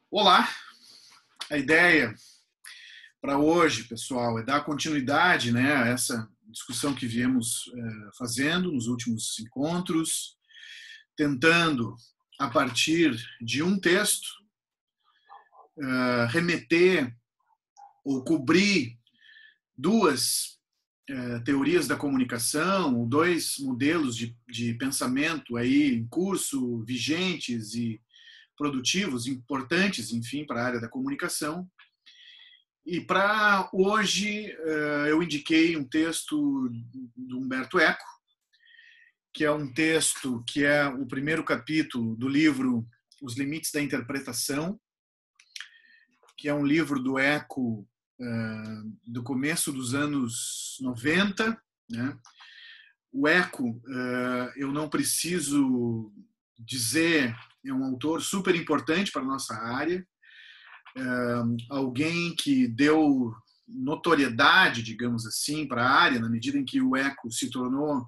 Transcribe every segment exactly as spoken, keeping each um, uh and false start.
Olá! A ideia para hoje, pessoal, é dar continuidade, né, a essa discussão que viemos eh, fazendo nos últimos encontros, tentando, a partir de um texto, eh, remeter ou cobrir duas eh, teorias da comunicação, dois modelos de, de pensamento aí em curso, vigentes e produtivos, importantes, enfim, para a área da comunicação. E para hoje eu indiquei um texto do Humberto Eco, que é um texto que é o primeiro capítulo do livro Os Limites da Interpretação, que é um livro do Eco do começo dos anos noventa, né? O Eco, eu não preciso dizer, é um autor super importante para a nossa área, alguém que deu notoriedade, digamos assim, para a área, na medida em que o Eco se tornou,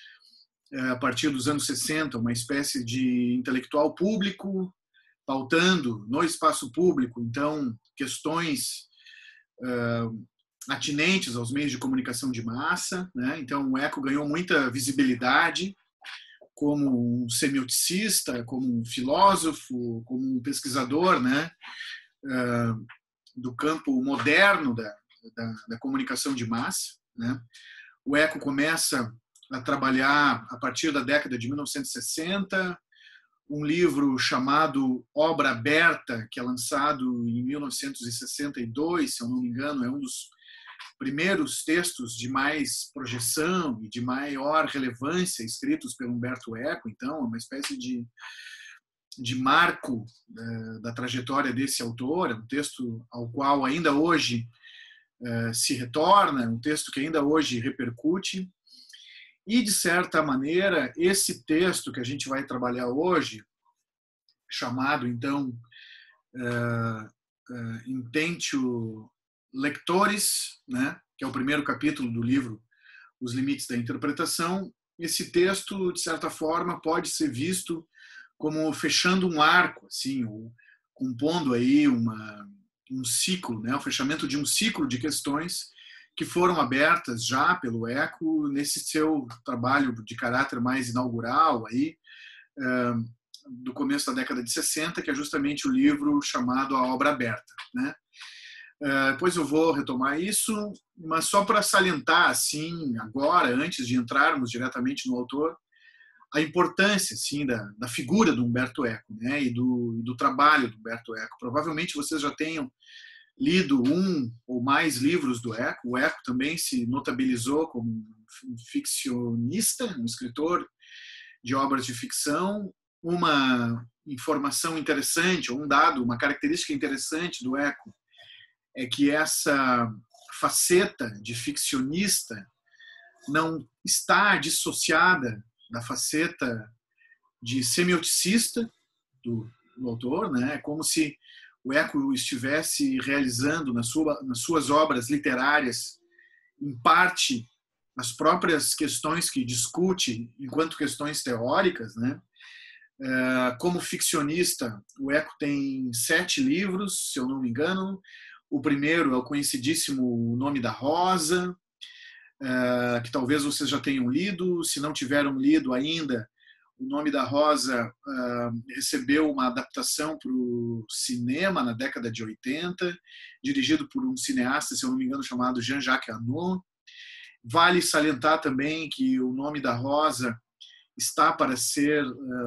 a partir dos anos sessenta, uma espécie de intelectual público, pautando no espaço público, então, questões uh, atinentes aos meios de comunicação de massa, né? Então, o Eco ganhou muita visibilidade como um semioticista, como um filósofo, como um pesquisador, né? Uh, do campo moderno da, da, da comunicação de massa, né? O Eco começa a trabalhar a partir da década de mil novecentos e sessenta, um livro chamado Obra Aberta, que é lançado em mil novecentos e sessenta e dois, se eu não me engano, é um dos primeiros textos de mais projeção e de maior relevância escritos pelo Humberto Eco, então é uma espécie de de marco uh, da trajetória desse autor, é um texto ao qual ainda hoje uh, se retorna, um texto que ainda hoje repercute, e de certa maneira esse texto que a gente vai trabalhar hoje, chamado então uh, uh, Intentio Lectores, né, que é o primeiro capítulo do livro Os Limites da Interpretação, esse texto de certa forma pode ser visto como fechando um arco, assim, ou compondo aí uma, um ciclo, né, o fechamento de um ciclo de questões que foram abertas já pelo Eco nesse seu trabalho de caráter mais inaugural aí, do começo da década de sessenta, que é justamente o livro chamado A Obra Aberta, né? Depois eu vou retomar isso, mas só para salientar, assim, agora, antes de entrarmos diretamente no autor, a importância, assim, da, da figura do Humberto Eco, né, e do, do trabalho do Humberto Eco. Provavelmente vocês já tenham lido um ou mais livros do Eco. O Eco também se notabilizou como um ficcionista, um escritor de obras de ficção. Uma informação interessante, ou um dado, uma característica interessante do Eco é que essa faceta de ficcionista não está dissociada da faceta de semioticista do, do autor, né? É como se o Eco estivesse realizando na sua, nas suas obras literárias, em parte, as próprias questões que discute enquanto questões teóricas, né? Como ficcionista, o Eco tem sete livros, se eu não me engano. O primeiro é o conhecidíssimo O Nome da Rosa, que talvez vocês já tenham lido. Se não tiveram lido ainda, O Nome da Rosa recebeu uma adaptação para o cinema na década de oitenta, dirigido por um cineasta, se eu não me engano, chamado Jean-Jacques Annaud. Vale salientar também que O Nome da Rosa está para ser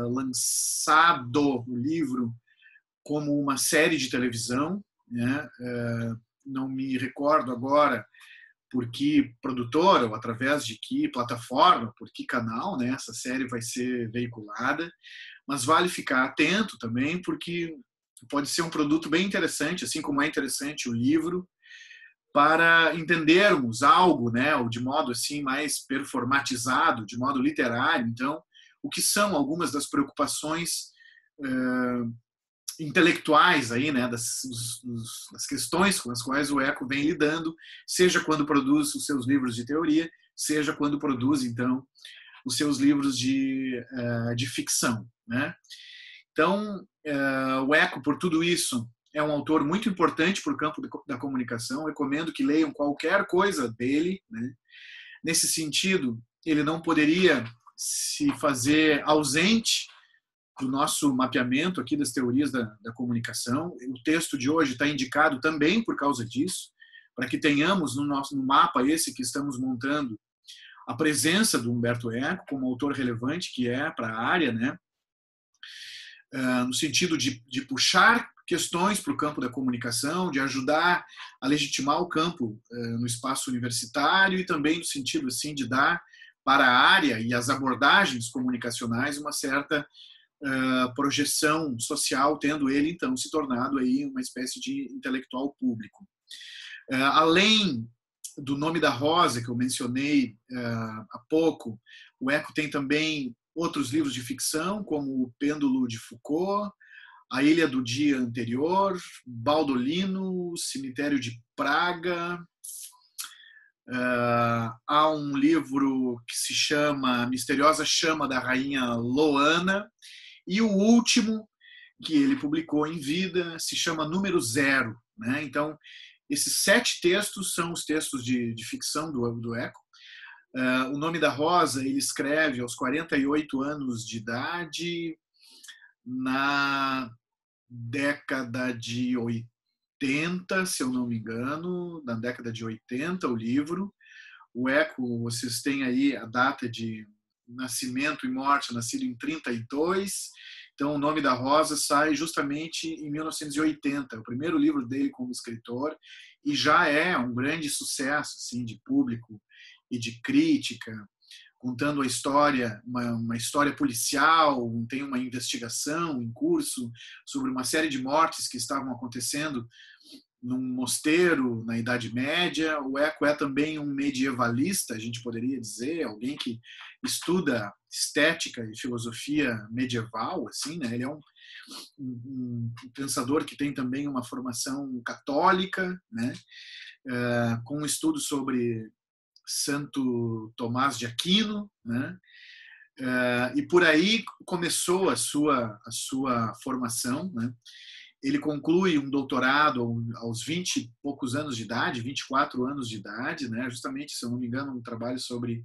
lançado, o livro, como uma série de televisão, né? Não me recordo agora por que produtora, ou através de que plataforma, por que canal, né, essa série vai ser veiculada, mas vale ficar atento também, porque pode ser um produto bem interessante, assim como é interessante o livro, para entendermos algo, né, ou de modo assim mais performatizado, de modo literário, então, o que são algumas das preocupações uh, intelectuais aí, né, das, dos, das questões com as quais o Eco vem lidando, seja quando produz os seus livros de teoria, seja quando produz, então, os seus livros de, uh, de ficção, né? Então, uh, o Eco, por tudo isso, é um autor muito importante para o campo da comunicação. Recomendo que leiam qualquer coisa dele, né? Nesse sentido, ele não poderia se fazer ausente do nosso mapeamento aqui das teorias da, da comunicação. O texto de hoje está indicado também por causa disso, para que tenhamos no nosso no mapa esse que estamos montando a presença do Humberto Eco como autor relevante que é para a área, né? Uh, no sentido de, de puxar questões para o campo da comunicação, de ajudar a legitimar o campo uh, no espaço universitário e também no sentido assim de dar para a área e as abordagens comunicacionais uma certa uh, projeção social, tendo ele então se tornado aí uma espécie de intelectual público. Uh, além do Nome da Rosa que eu mencionei uh, há pouco, o Eco tem também outros livros de ficção, como O Pêndulo de Foucault, A Ilha do Dia Anterior, Baldolino, Cemitério de Praga. Uh, há um livro que se chama A Misteriosa Chama da Rainha Loana. E o último, que ele publicou em vida, se chama Número Zero, né? Então, esses sete textos são os textos de, de ficção do, do Eco. Uh, o Nome da Rosa ele escreve aos quarenta e oito anos de idade, na década de oitenta, se eu não me engano, na década de oitenta, o livro. O Eco, vocês têm aí a data de nascimento e morte, nascido em trinta e dois. Então, O Nome da Rosa sai justamente em mil novecentos e oitenta, o primeiro livro dele como escritor, e já é um grande sucesso assim, de público e de crítica, contando a história, uma, uma história policial, tem uma investigação em curso sobre uma série de mortes que estavam acontecendo num mosteiro na Idade Média. O Eco é também um medievalista, a gente poderia dizer, alguém que estuda estética e filosofia medieval, assim, né? Ele é um, um, um pensador que tem também uma formação católica, né? Uh, com um estudo sobre Santo Tomás de Aquino, né? Uh, e por aí começou a sua, a sua formação, né? Ele conclui um doutorado aos vinte e poucos anos de idade, vinte e quatro anos de idade, né? Justamente, se eu não me engano, um trabalho sobre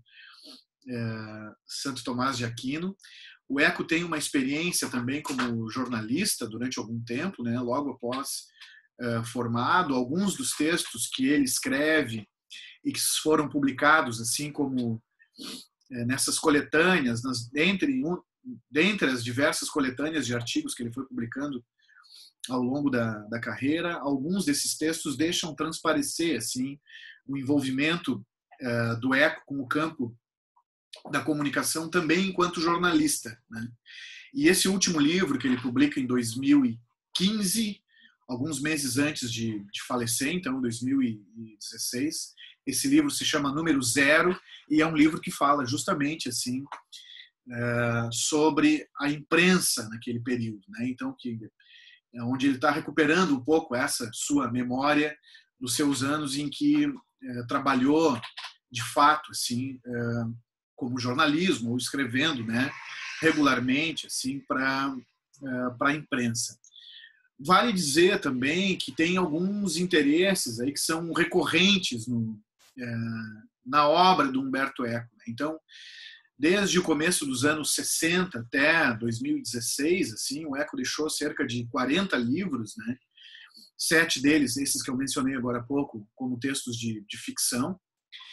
uh, Santo Tomás de Aquino. O Eco tem uma experiência também como jornalista durante algum tempo, né? Logo após uh, formado, alguns dos textos que ele escreve e que foram publicados assim como é, nessas coletâneas, nas, dentre, um, dentre as diversas coletâneas de artigos que ele foi publicando ao longo da, da carreira, alguns desses textos deixam transparecer assim o envolvimento é, do Eco com o campo da comunicação também enquanto jornalista, né? E esse último livro que ele publica em dois mil e quinze, alguns meses antes de, de falecer, então dois mil e dezesseis, esse livro se chama Número Zero e é um livro que fala justamente assim uh, sobre a imprensa naquele período, né? Então que é onde ele está recuperando um pouco essa sua memória dos seus anos em que uh, trabalhou de fato assim uh, como jornalismo ou escrevendo, né, regularmente assim para uh, para a imprensa. Vale dizer também que tem alguns interesses aí que são recorrentes no, é, na obra do Humberto Eco. Então, desde o começo dos anos sessenta até dois mil e dezesseis, assim, o Eco deixou cerca de quarenta livros, né? Sete deles, esses que eu mencionei agora há pouco, como textos de, de ficção.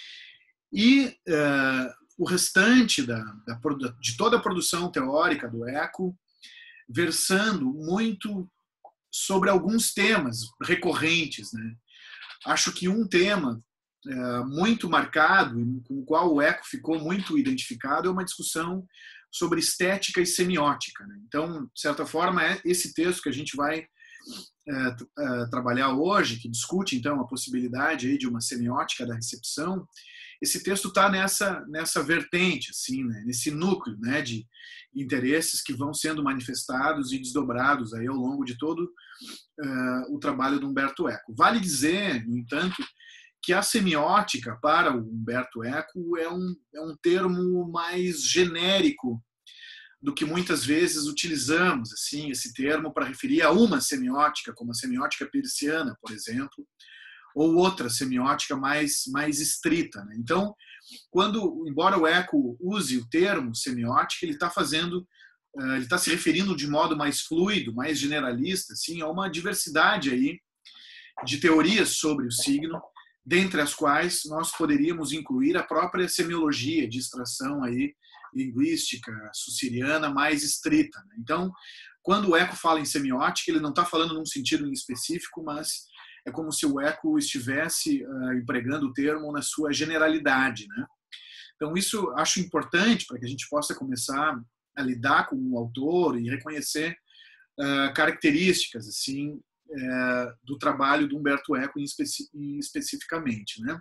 E é, o restante da, da, de toda a produção teórica do Eco, versando muito sobre alguns temas recorrentes, né? Acho que um tema é, muito marcado e com o qual o Eco ficou muito identificado é uma discussão sobre estética e semiótica, né? Então, de certa forma, é esse texto que a gente vai é, é, trabalhar hoje, que discute então a possibilidade aí de uma semiótica da recepção. Esse texto está nessa nessa vertente, assim, né? Nesse núcleo, né, de interesses que vão sendo manifestados e desdobrados aí ao longo de todo uh, o trabalho do Humberto Eco. Vale dizer, no entanto, que a semiótica para o Humberto Eco é um, é um termo mais genérico do que muitas vezes utilizamos assim esse termo para referir a uma semiótica, como a semiótica peirciana, por exemplo, ou outra semiótica mais, mais estrita, né? Então, quando, embora o Eco use o termo semiótica, ele está fazendo, ele está se referindo de modo mais fluido, mais generalista, assim, a uma diversidade aí de teorias sobre o signo, dentre as quais nós poderíamos incluir a própria semiologia de extração aí linguística sussiriana mais estrita, né? Então, quando o Eco fala em semiótica, ele não está falando num sentido em específico, mas é como se o Eco estivesse uh, empregando o termo na sua generalidade, né? Então, isso acho importante para que a gente possa começar a lidar com o autor e reconhecer uh, características assim uh, do trabalho do Umberto Eco em especi em especificamente, né?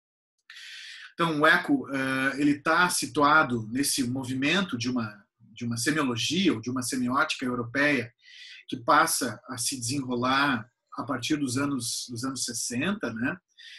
Então, o Eco uh, ele está situado nesse movimento de uma de uma semiologia ou de uma semiótica europeia que passa a se desenrolar a partir dos anos dos anos sessenta, né?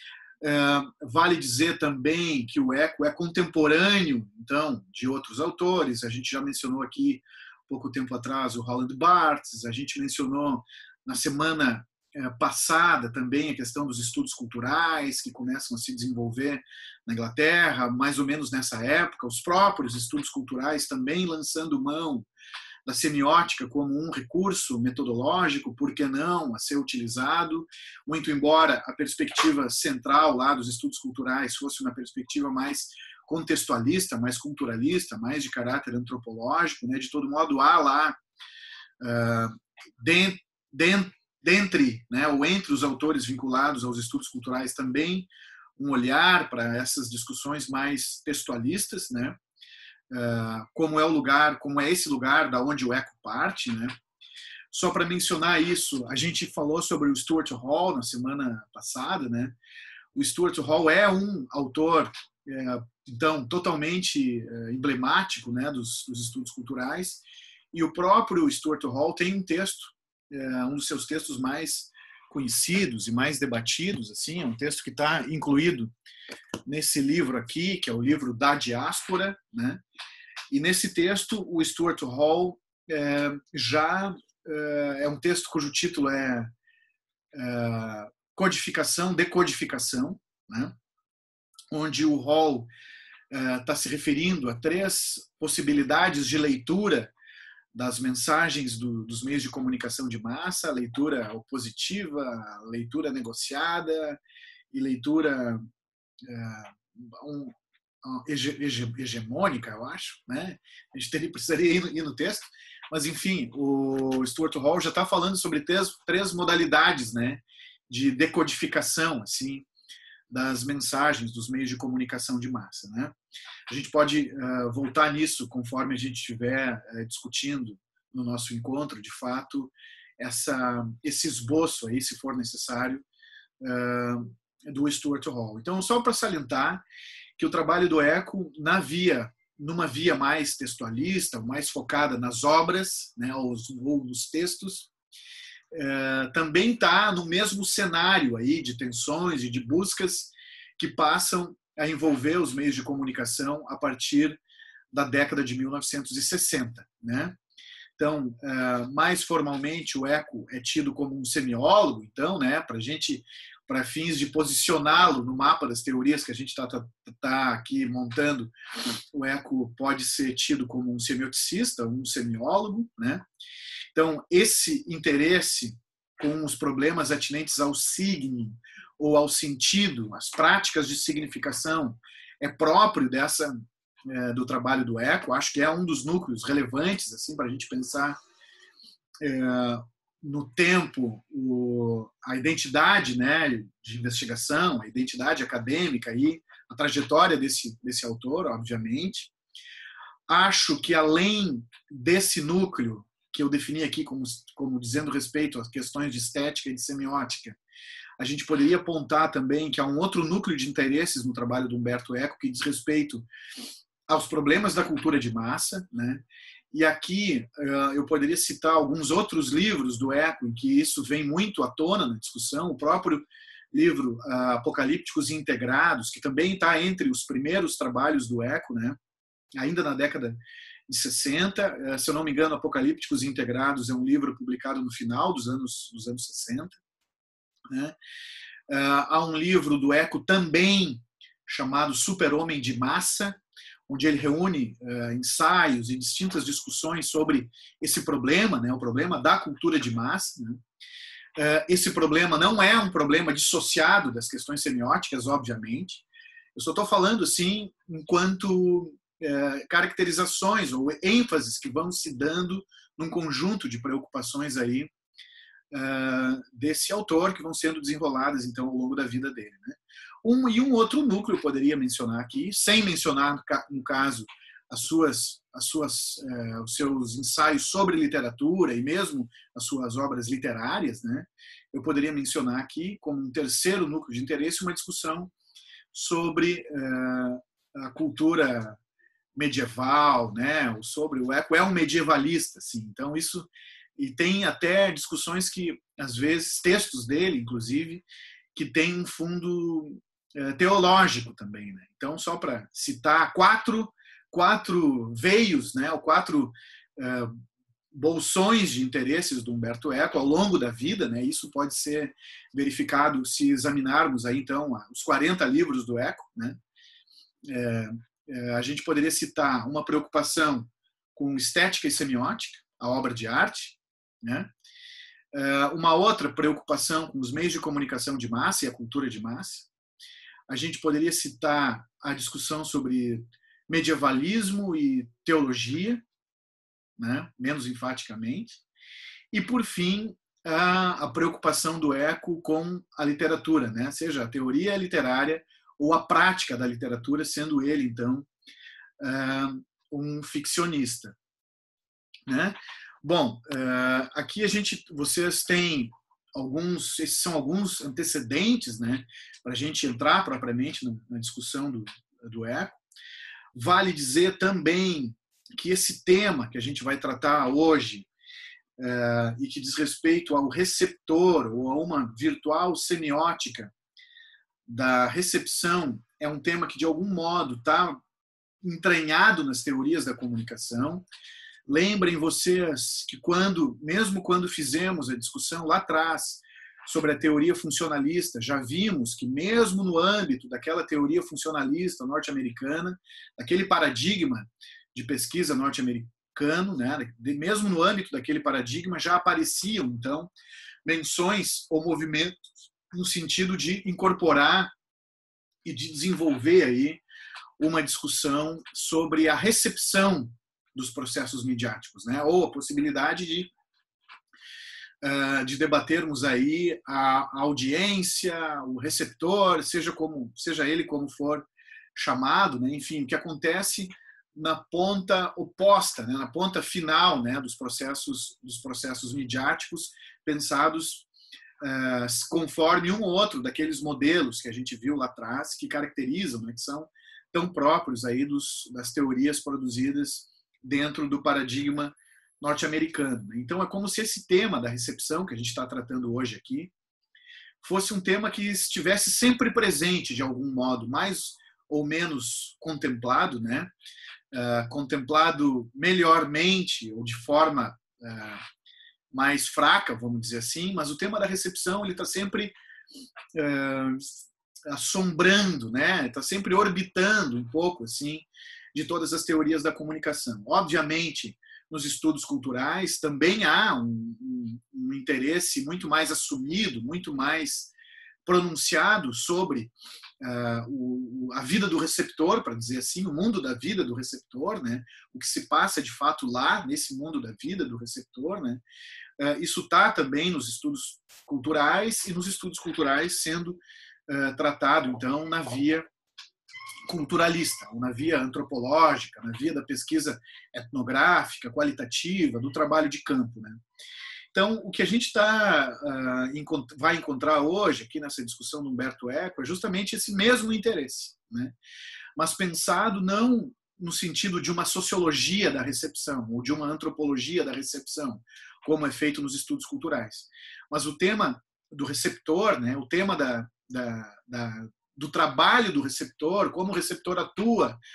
Uh, vale dizer também que o Eco é contemporâneo, então, de outros autores. A gente já mencionou aqui pouco tempo atrás o Roland Barthes, a gente mencionou na semana passada também a questão dos estudos culturais que começam a se desenvolver na Inglaterra, mais ou menos nessa época, os próprios estudos culturais também lançando mão da semiótica como um recurso metodológico, por que não, a ser utilizado, muito embora a perspectiva central lá dos estudos culturais fosse uma perspectiva mais contextualista, mais culturalista, mais de caráter antropológico, né? De todo modo, há lá, uh, dentro, dentro dentre, né, ou entre os autores vinculados aos estudos culturais também um olhar para essas discussões mais textualistas, né, uh, como é o lugar, como é esse lugar da onde o Eco parte, né. Só para mencionar isso, a gente falou sobre o Stuart Hall na semana passada, né. O Stuart Hall é um autor, é, então, totalmente é, emblemático, né, dos, dos estudos culturais, e o próprio Stuart Hall tem um texto, um dos seus textos mais conhecidos e mais debatidos, assim, é um texto que está incluído nesse livro aqui, que é o livro Da Diáspora, né? E nesse texto o Stuart Hall é, já é, é um texto cujo título é, é Codificação, Decodificação, né? Onde o Hall está é, se referindo a três possibilidades de leitura das mensagens do, dos meios de comunicação de massa, leitura opositiva, leitura negociada e leitura é, um, um, hege, hege, hegemônica, eu acho, né? A gente teria, precisaria ir no, ir no texto, mas enfim, o Stuart Hall já está falando sobre três, três modalidades, né, de decodificação, assim, das mensagens dos meios de comunicação de massa, né? A gente pode uh, voltar nisso conforme a gente estiver uh, discutindo no nosso encontro, de fato, essa, esse esboço aí, se for necessário, uh, do Stuart Hall. Então, só para salientar que o trabalho do Eco, na via, numa via mais textualista, mais focada nas obras, né, ou, ou nos textos, uh, também está no mesmo cenário aí de tensões e de buscas que passam a envolver os meios de comunicação a partir da década de mil novecentos e sessenta, né? Então, mais formalmente, o Eco é tido como um semiólogo, então, né, para gente, para fins de posicioná-lo no mapa das teorias que a gente está tá, tá aqui montando, o Eco pode ser tido como um semioticista, um semiólogo, né? Então, esse interesse com os problemas atinentes ao signo ou ao sentido, as práticas de significação, é próprio dessa é, do trabalho do Eco. Acho que é um dos núcleos relevantes assim para a gente pensar é, no tempo o, a identidade, né, de investigação, a identidade acadêmica e a trajetória desse desse autor, obviamente. Acho que além desse núcleo que eu defini aqui como, como dizendo respeito às questões de estética e de semiótica, a gente poderia apontar também que há um outro núcleo de interesses no trabalho do Umberto Eco que diz respeito aos problemas da cultura de massa, né? E aqui eu poderia citar alguns outros livros do Eco em que isso vem muito à tona na discussão, o próprio livro Apocalípticos e Integrados, que também está entre os primeiros trabalhos do Eco, né? Ainda na década de sessenta. Se eu não me engano, Apocalípticos Integrados é um livro publicado no final dos anos, dos anos sessenta. Né? Há um livro do Eco também chamado Super-Homem de Massa, onde ele reúne uh, ensaios e distintas discussões sobre esse problema, né, o problema da cultura de massa. Né? Uh, esse problema não é um problema dissociado das questões semióticas, obviamente. Eu só estou falando, assim, enquanto uh, caracterizações ou ênfases que vão se dando num conjunto de preocupações aí uh, desse autor, que vão sendo desenroladas, então, ao longo da vida dele. Né? Um, e um outro núcleo eu poderia mencionar aqui, sem mencionar, no caso, as suas, as suas, eh, os seus ensaios sobre literatura e mesmo as suas obras literárias, né? Eu poderia mencionar aqui, como um terceiro núcleo de interesse, uma discussão sobre eh, a cultura medieval, né? Sobre o Eco é um medievalista, assim. Então isso, e tem até discussões que, às vezes, textos dele, inclusive, que tem um fundo teológico também, né? Então, só para citar quatro, quatro veios, né? Ou quatro uh, bolsões de interesses do Umberto Eco ao longo da vida, né? Isso pode ser verificado se examinarmos aí, então, os quarenta livros do Eco, né? É, é, a gente poderia citar uma preocupação com estética e semiótica, a obra de arte, né? É, uma outra preocupação com os meios de comunicação de massa e a cultura de massa. A gente poderia citar a discussão sobre medievalismo e teologia, né? Menos enfaticamente. E, por fim, a, a preocupação do Eco com a literatura, né? Seja a teoria literária ou a prática da literatura, sendo ele, então, um ficcionista. Né? Bom, aqui a gente, vocês têm alguns, esses são alguns antecedentes, né, para a gente entrar propriamente na discussão do, do Eco. Vale dizer também que esse tema que a gente vai tratar hoje é, e que diz respeito ao receptor ou a uma virtual semiótica da recepção é um tema que, de algum modo, está entranhado nas teorias da comunicação. Lembrem vocês que quando, mesmo quando fizemos a discussão lá atrás sobre a teoria funcionalista, já vimos que mesmo no âmbito daquela teoria funcionalista norte-americana, daquele paradigma de pesquisa norte-americano, né, mesmo no âmbito daquele paradigma já apareciam, então, menções ou movimentos no sentido de incorporar e de desenvolver aí uma discussão sobre a recepção dos processos midiáticos, né? Ou a possibilidade de, uh, de debatermos aí a audiência, o receptor, seja, como, seja ele como for chamado, né? Enfim, o que acontece na ponta oposta, né? Na ponta final, né? dos, processos, dos processos midiáticos, pensados uh, conforme um ou outro daqueles modelos que a gente viu lá atrás, que caracterizam, né? Que são tão próprios aí dos, das teorias produzidas dentro do paradigma norte-americano. Então, é como se esse tema da recepção que a gente está tratando hoje aqui fosse um tema que estivesse sempre presente, de algum modo, mais ou menos contemplado, né? Uh, contemplado melhormente ou de forma uh, mais fraca, vamos dizer assim, mas o tema da recepção ele está sempre uh, assombrando, né? Está sempre orbitando um pouco assim de todas as teorias da comunicação. Obviamente, nos estudos culturais também há um, um, um interesse muito mais assumido, muito mais pronunciado sobre uh, o, a vida do receptor, para dizer assim, o mundo da vida do receptor, né? O que se passa de fato lá, nesse mundo da vida do receptor. Né? Uh, isso está também nos estudos culturais e nos estudos culturais sendo uh, tratado, então, na via culturalista, ou na via antropológica, na via da pesquisa etnográfica, qualitativa, do trabalho de campo. Né? Então, o que a gente tá, uh, vai encontrar hoje, aqui nessa discussão do Umberto Eco, é justamente esse mesmo interesse, né? Mas pensado não no sentido de uma sociologia da recepção, ou de uma antropologia da recepção, como é feito nos estudos culturais. Mas o tema do receptor, né? O tema da, da, da do trabalho do receptor, como o receptor atua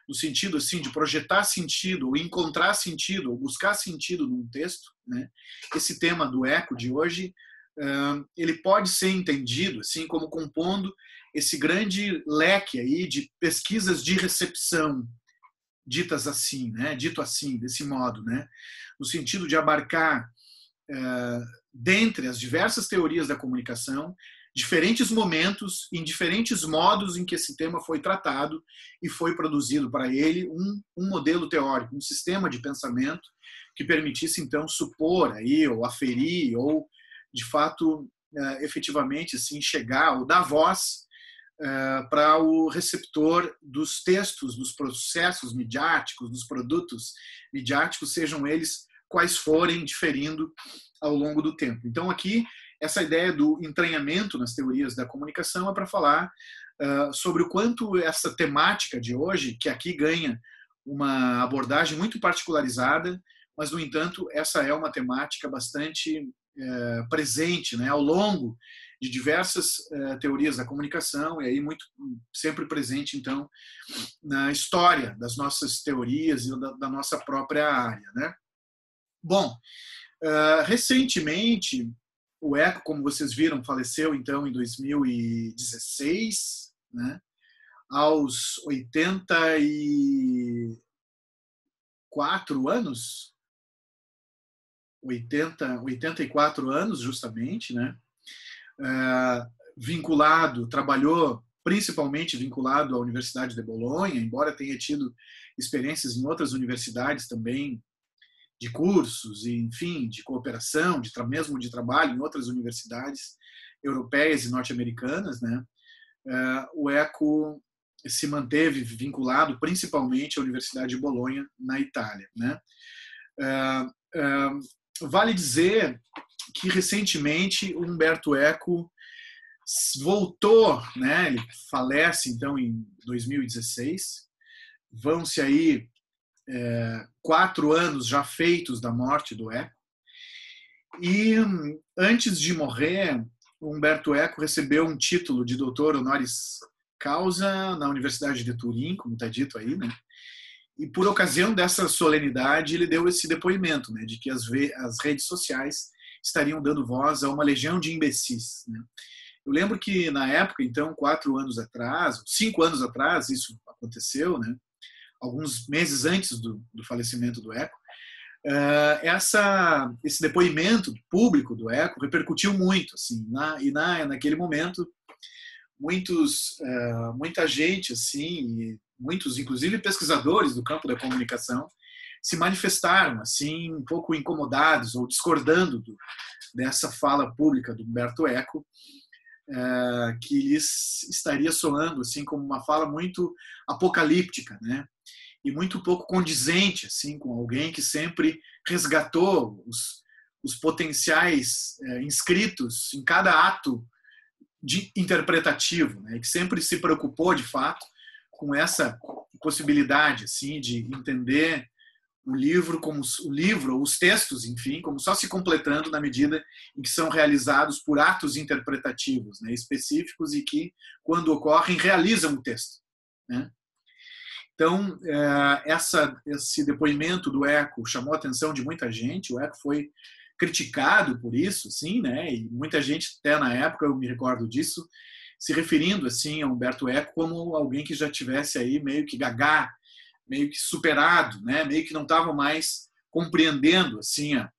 no sentido assim de projetar sentido, ou encontrar sentido, ou buscar sentido num texto, né? Esse tema do eco de hoje, ele pode ser entendido assim como compondo esse grande leque aí de pesquisas de recepção, ditas assim, né? Dito assim, desse modo, né? No sentido de abarcar, dentre as diversas teorias da comunicação, diferentes momentos, em diferentes modos em que esse tema foi tratado e foi produzido para ele um, um modelo teórico, um sistema de pensamento que permitisse, então, supor aí, ou aferir, ou, de fato, uh, efetivamente, assim, chegar, ou dar voz uh, para o receptor dos textos, dos processos midiáticos, dos produtos midiáticos, sejam eles quais forem, diferindo ao longo do tempo. Então, aqui, essa ideia do entranhamento nas teorias da comunicação é para falar uh, sobre o quanto essa temática de hoje, que aqui ganha uma abordagem muito particularizada, mas, no entanto, essa é uma temática bastante uh, presente, né, ao longo de diversas uh, teorias da comunicação, e aí muito sempre presente, então, na história das nossas teorias e da, da nossa própria área, né? Bom, uh, recentemente, o Eco, como vocês viram, faleceu então em dois mil e dezesseis, né, aos oitenta e quatro anos, oitenta, oitenta e quatro anos justamente, né, uh, vinculado, trabalhou principalmente vinculado à Universidade de Bolonha, embora tenha tido experiências em outras universidades também, de cursos, e, enfim, de cooperação, de mesmo de trabalho em outras universidades europeias e norte-americanas, né? O Eco se manteve vinculado principalmente à Universidade de Bolonha, na Itália, né? Vale dizer que recentemente o Umberto Eco voltou, né? Ele falece então em dois mil e dezesseis, vão-se aí É, quatro anos já feitos da morte do Eco. E antes de morrer, o Umberto Eco recebeu um título de doutor honoris causa na Universidade de Turim, como está dito aí, né? E por ocasião dessa solenidade, ele deu esse depoimento, né, de que as, as redes sociais estariam dando voz a uma legião de imbecis, né? Eu lembro que na época, então, quatro anos atrás, cinco anos atrás, isso aconteceu, né? Alguns meses antes do, do falecimento do Eco, uh, essa, esse depoimento público do Eco repercutiu muito, assim, na, e na, naquele momento muitos, uh, muita gente, assim, muitos, inclusive pesquisadores do campo da comunicação, se manifestaram assim um pouco incomodados ou discordando do, dessa fala pública do Umberto Eco, uh, que lhes estaria soando assim como uma fala muito apocalíptica, né? E muito pouco condizente assim com alguém que sempre resgatou os, os potenciais é, inscritos em cada ato de interpretativo, né? Que sempre se preocupou de fato com essa possibilidade assim de entender o livro como o livro ou os textos, enfim, como só se completando na medida em que são realizados por atos interpretativos, né, específicos e que quando ocorrem realizam o texto, né? Então, essa, esse depoimento do Eco chamou a atenção de muita gente. O Eco foi criticado por isso, sim, né? E muita gente, até na época, eu me recordo disso, se referindo assim a Umberto Eco como alguém que já tivesse aí meio que gagá, meio que superado, né? Meio que não estava mais compreendendo assim a,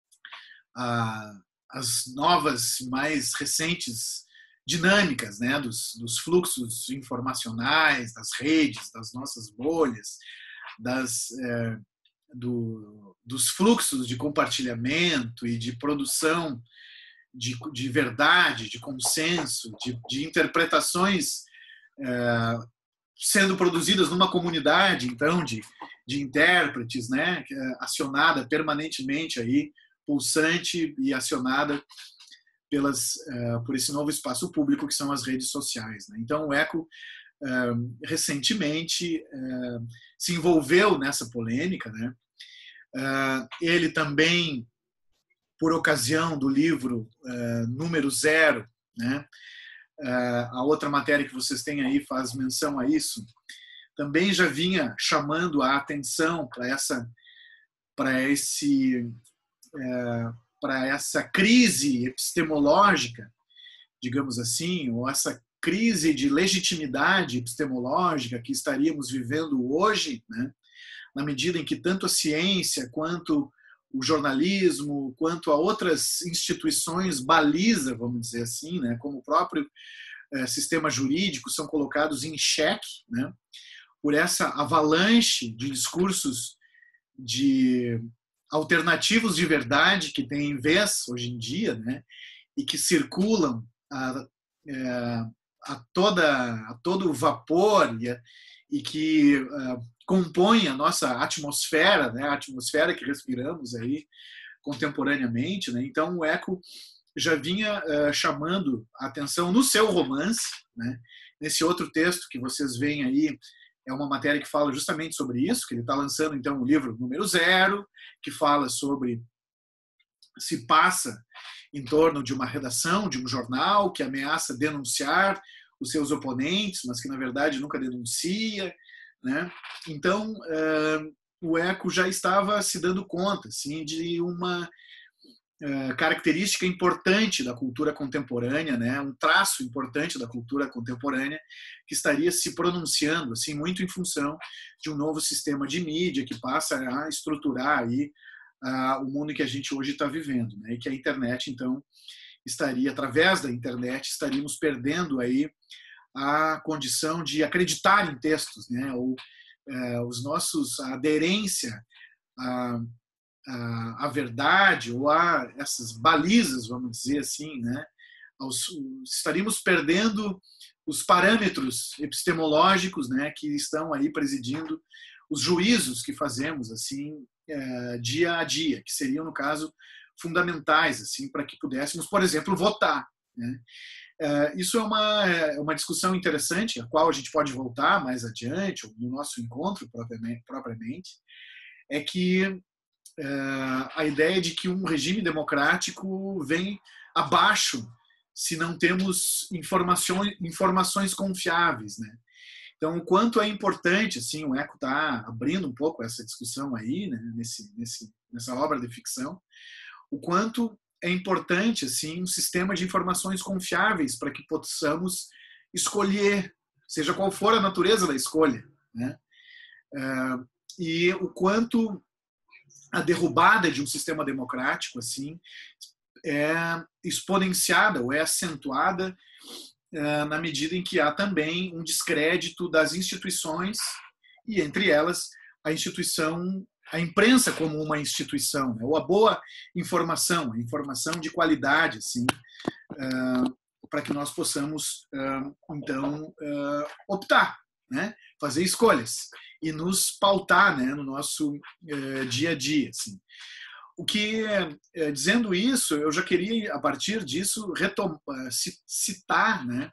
a, as novas, mais recentes dinâmicas, né, dos, dos fluxos informacionais, das redes, das nossas bolhas, das, é, do, dos fluxos de compartilhamento e de produção de, de verdade, de consenso, de, de interpretações é, sendo produzidas numa comunidade, então, de, de intérpretes, né, acionada permanentemente aí, pulsante e acionada Pelas, uh, por esse novo espaço público que são as redes sociais, né? Então o Eco uh, recentemente uh, se envolveu nessa polêmica, né? Uh, ele também, por ocasião do livro uh, número zero, né? Uh, a outra matéria que vocês têm aí faz menção a isso, também já vinha chamando a atenção para essa, para esse, é, para essa crise epistemológica, digamos assim, ou essa crise de legitimidade epistemológica que estaríamos vivendo hoje, né? Na medida em que tanto a ciência quanto o jornalismo, quanto a outras instituições baliza, vamos dizer assim, né? Como o próprio é, sistema jurídico, são colocados em xeque, né? Por essa avalanche de discursos de alternativos de verdade que tem em vez hoje em dia, né? E que circulam a, a, toda, a todo o vapor e, a, e que a, compõem a nossa atmosfera, né? A atmosfera que respiramos aí contemporaneamente, né? Então o Eco já vinha uh, chamando a atenção no seu romance, né? Nesse outro texto que vocês veem aí, é uma matéria que fala justamente sobre isso, que ele está lançando então o livro número zero, que fala sobre, se passa em torno de uma redação, de um jornal que ameaça denunciar os seus oponentes, mas que na verdade nunca denuncia, né? Então uh, o Eco já estava se dando conta, assim, de uma uh, característica importante da cultura contemporânea, né? Um traço importante da cultura contemporânea que estaria se pronunciando, assim, muito em função de um novo sistema de mídia que passa a estruturar aí uh, o mundo que a gente hoje está vivendo, né? E que a internet, então, estaria, através da internet, estaríamos perdendo aí a condição de acreditar em textos, né? Ou é, os nossos, a aderência à, à, à verdade ou a essas balizas, vamos dizer assim, né? Aos, estaríamos perdendo os parâmetros epistemológicos, né? Que estão aí presidindo os juízos que fazemos assim é, dia a dia, que seriam, no caso, fundamentais assim para que pudéssemos, por exemplo, votar, né? Isso é uma, uma discussão interessante, a qual a gente pode voltar mais adiante, no nosso encontro propriamente, é que a ideia de que um regime democrático vem abaixo se não temos informações, informações confiáveis, né? Então, o quanto é importante, assim, o Eco está abrindo um pouco essa discussão aí, né, nesse, nesse, nessa obra de ficção, o quanto é importante assim um sistema de informações confiáveis para que possamos escolher, seja qual for a natureza da escolha, né? E o quanto a derrubada de um sistema democrático assim é exponenciada ou é acentuada na medida em que há também um descrédito das instituições e entre elas a instituição, a imprensa como uma instituição, né? Ou a boa informação, a informação de qualidade, assim, uh, para que nós possamos, uh, então, uh, optar, né? Fazer escolhas e nos pautar, né? No nosso uh, dia a dia. Assim. O que, uh, dizendo isso, eu já queria, a partir disso, retom- uh, citar, né?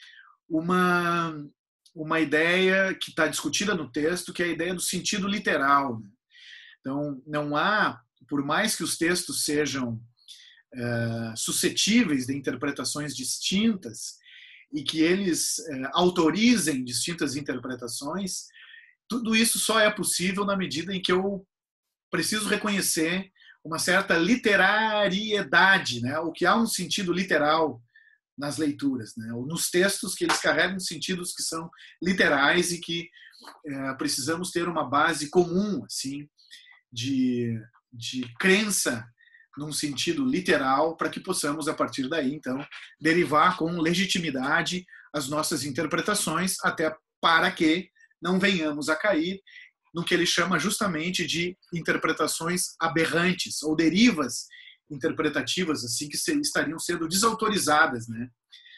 uma, uma ideia que está discutida no texto, que é a ideia do sentido literal, né? Então, não há, por mais que os textos sejam é, suscetíveis de interpretações distintas e que eles é, autorizem distintas interpretações, tudo isso só é possível na medida em que eu preciso reconhecer uma certa literariedade, né? O que há um sentido literal nas leituras, né? Ou nos textos que eles carregam sentidos que são literais e que é, precisamos ter uma base comum, assim, De, de crença num sentido literal para que possamos, a partir daí, então, derivar com legitimidade as nossas interpretações, até para que não venhamos a cair no que ele chama justamente de interpretações aberrantes ou derivas interpretativas assim que estariam sendo desautorizadas, né,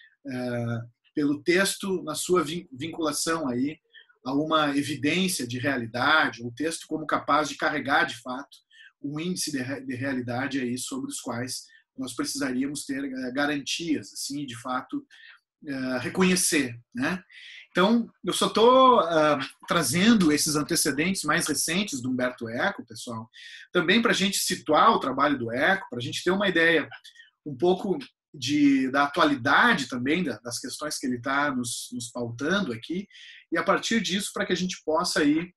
pelo texto na sua vinculação aí a uma evidência de realidade, o texto como capaz de carregar, de fato, um índice de realidade aí sobre os quais nós precisaríamos ter garantias, assim, de fato, reconhecer, né? Então, eu só estou uh, trazendo esses antecedentes mais recentes do Umberto Eco, pessoal, também para a gente situar o trabalho do Eco, para a gente ter uma ideia um pouco de, da atualidade também, das questões que ele está nos, nos pautando aqui, e a partir disso para que a gente possa ir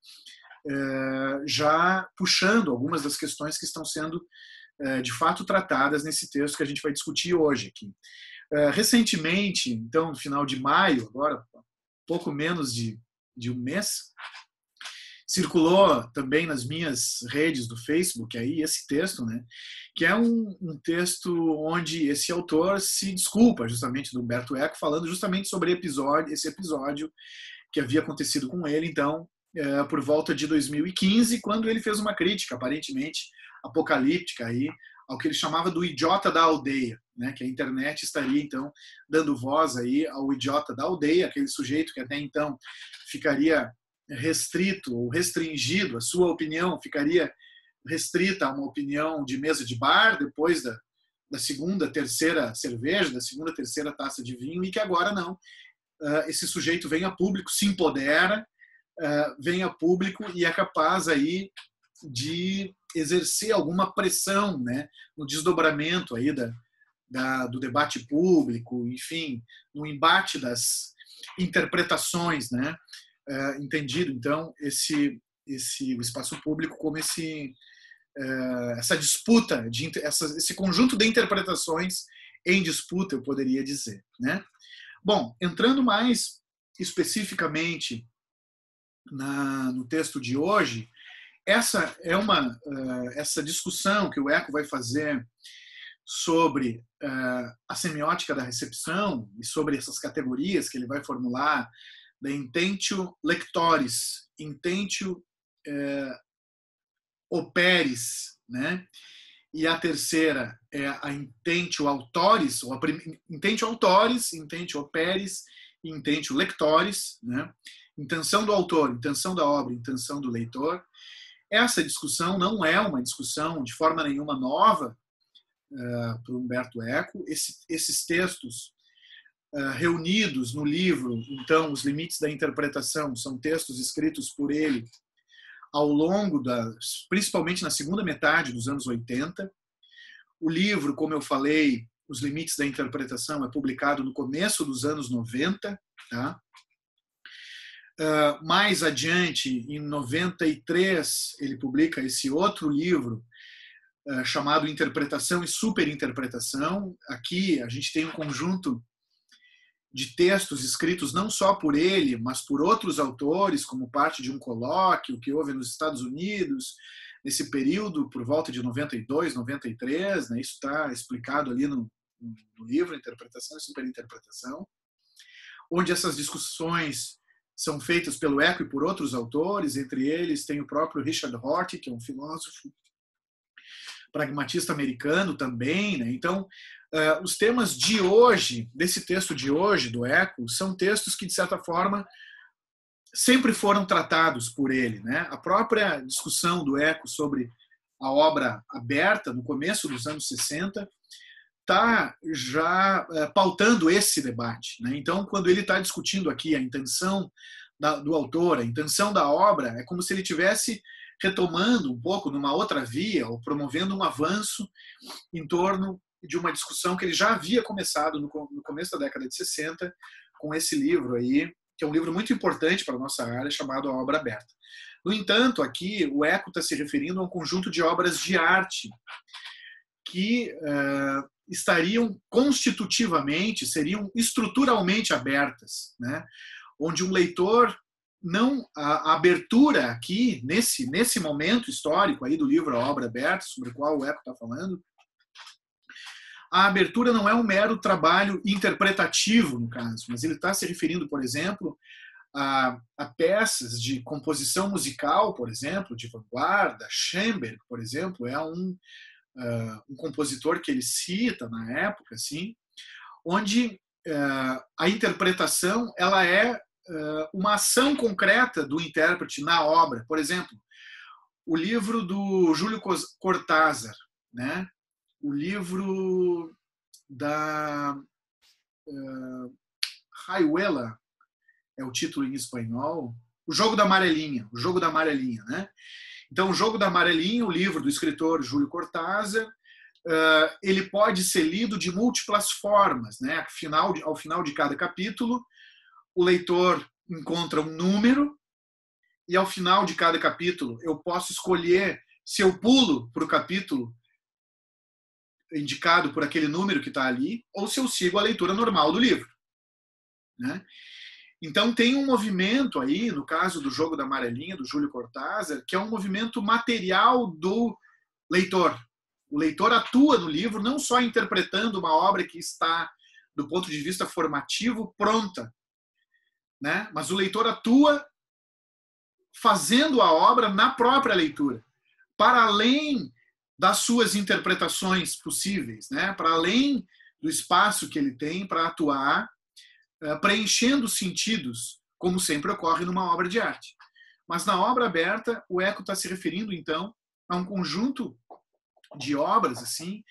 é, já puxando algumas das questões que estão sendo é, de fato tratadas nesse texto que a gente vai discutir hoje aqui. É, recentemente, então, no final de maio, agora pouco menos de, de um mês, circulou também nas minhas redes do Facebook aí esse texto, né, que é um, um texto onde esse autor se desculpa justamente do Humberto Eco, falando justamente sobre episódio, esse episódio que havia acontecido com ele, então, é, por volta de dois mil e quinze, quando ele fez uma crítica, aparentemente apocalíptica, aí, ao que ele chamava do idiota da aldeia, né, que a internet estaria, então, dando voz aí ao idiota da aldeia, aquele sujeito que até então ficaria restrito ou restringido, a sua opinião ficaria restrita a uma opinião de mesa de bar, depois da, da segunda, terceira cerveja, da segunda, terceira taça de vinho, e que agora não. Uh, esse sujeito vem a público, se empodera, uh, vem a público e é capaz aí de exercer alguma pressão, né, no desdobramento aí da, da, do debate público, enfim, no embate das interpretações, né, uh, entendido, então, esse, esse, o espaço público como esse, uh, essa disputa, de, essa, esse conjunto de interpretações em disputa, eu poderia dizer, né. Bom, entrando mais especificamente na, no texto de hoje, essa é uma uh, essa discussão que o Eco vai fazer sobre uh, a semiótica da recepção e sobre essas categorias que ele vai formular da intentio lectores, intentio uh, operis, né? E a terceira é a intentio autoris, ou a prim... intentio autoris, intentio operis e intentio lectores, né? Intenção do autor, intenção da obra, intenção do leitor. Essa discussão não é uma discussão de forma nenhuma nova uh, para o Humberto Eco. Esse, esses textos uh, reunidos no livro, então, Os Limites da Interpretação, são textos escritos por ele ao longo das, principalmente na segunda metade dos anos oitenta. O livro, como eu falei, Os Limites da Interpretação, é publicado no começo dos anos noventa, tá? Uh, mais adiante, em noventa e três, ele publica esse outro livro uh, chamado Interpretação e Superinterpretação. Aqui a gente tem um conjunto de textos escritos não só por ele, mas por outros autores, como parte de um colóquio que houve nos Estados Unidos, nesse período, por volta de noventa e dois, noventa e três, né? Isso está explicado ali no, no livro Interpretação e Superinterpretação, onde essas discussões são feitas pelo Eco e por outros autores, entre eles tem o próprio Richard Rorty, que é um filósofo pragmatista americano também, né? Então, Uh, os temas de hoje, desse texto de hoje, do Eco, são textos que, de certa forma, sempre foram tratados por ele, né? A própria discussão do Eco sobre a obra aberta, no começo dos anos sessenta, está já uh, pautando esse debate, né? Então, quando ele está discutindo aqui a intenção da, do autor, a intenção da obra, é como se ele tivesse retomando um pouco numa outra via, ou promovendo um avanço em torno de uma discussão que ele já havia começado no começo da década de sessenta com esse livro aí, que é um livro muito importante para a nossa área, chamado A Obra Aberta. No entanto, aqui o Eco está se referindo a um conjunto de obras de arte que uh, estariam constitutivamente, seriam estruturalmente abertas, né? Onde um leitor não a, a abertura aqui nesse nesse momento histórico aí do livro A Obra Aberta, sobre o qual o Eco está falando, a abertura não é um mero trabalho interpretativo, no caso, mas ele está se referindo, por exemplo, a, a peças de composição musical, por exemplo, de vanguarda. Schoenberg, por exemplo, é um, uh, um compositor que ele cita na época, assim, onde uh, a interpretação ela é uh, uma ação concreta do intérprete na obra. Por exemplo, o livro do Júlio Cortázar, né? O livro da uh, Rayuela, é o título em espanhol, O Jogo da Amarelinha, O Jogo da Amarelinha, né? Então, O Jogo da Amarelinha, o livro do escritor Júlio Cortázar, ele pode ser lido de múltiplas formas, né? Ao final de, ao final de cada capítulo, o leitor encontra um número e ao final de cada capítulo eu posso escolher se eu pulo para o capítulo indicado por aquele número que está ali ou se eu sigo a leitura normal do livro, né? Então tem um movimento aí, no caso do Jogo da Amarelinha, do Júlio Cortázar, que é um movimento material do leitor. O leitor atua no livro não só interpretando uma obra que está, do ponto de vista formativo, pronta, né? Mas o leitor atua fazendo a obra na própria leitura, para além das suas interpretações possíveis, né? Para além do espaço que ele tem para atuar, preenchendo sentidos, como sempre ocorre numa obra de arte. Mas na obra aberta, o Eco está se referindo, então, a um conjunto de obras assim,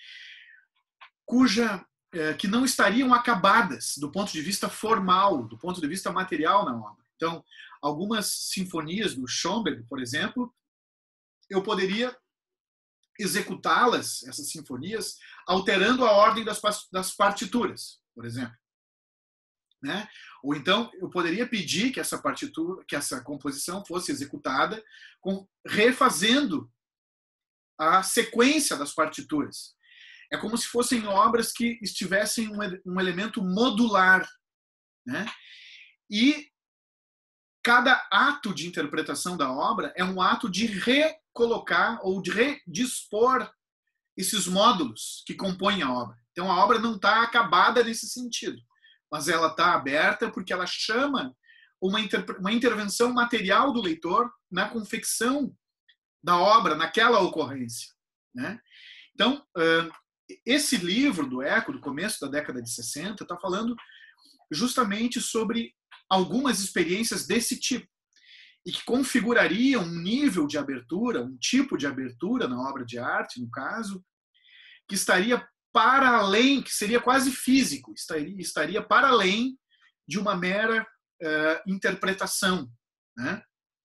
cuja é, que não estariam acabadas do ponto de vista formal, do ponto de vista material na obra. Então, algumas sinfonias do Schoenberg, por exemplo, eu poderia executá-las, essas sinfonias, alterando a ordem das, das partituras, por exemplo, né? Ou então eu poderia pedir que essa partitura, que essa composição fosse executada com, refazendo a sequência das partituras. É como se fossem obras que estivessem um, um elemento modular, né? E cada ato de interpretação da obra é um ato de recolocar ou de redispor esses módulos que compõem a obra. Então a obra não está acabada nesse sentido, mas ela está aberta porque ela chama uma, inter... uma intervenção material do leitor na confecção da obra, naquela ocorrência, né? Então, esse livro do Eco, do começo da década de sessenta, está falando justamente sobre algumas experiências desse tipo e que configurariam um nível de abertura, um tipo de abertura na obra de arte, no caso, que estaria para além, que seria quase físico, estaria, estaria para além de uma mera uh, interpretação, né?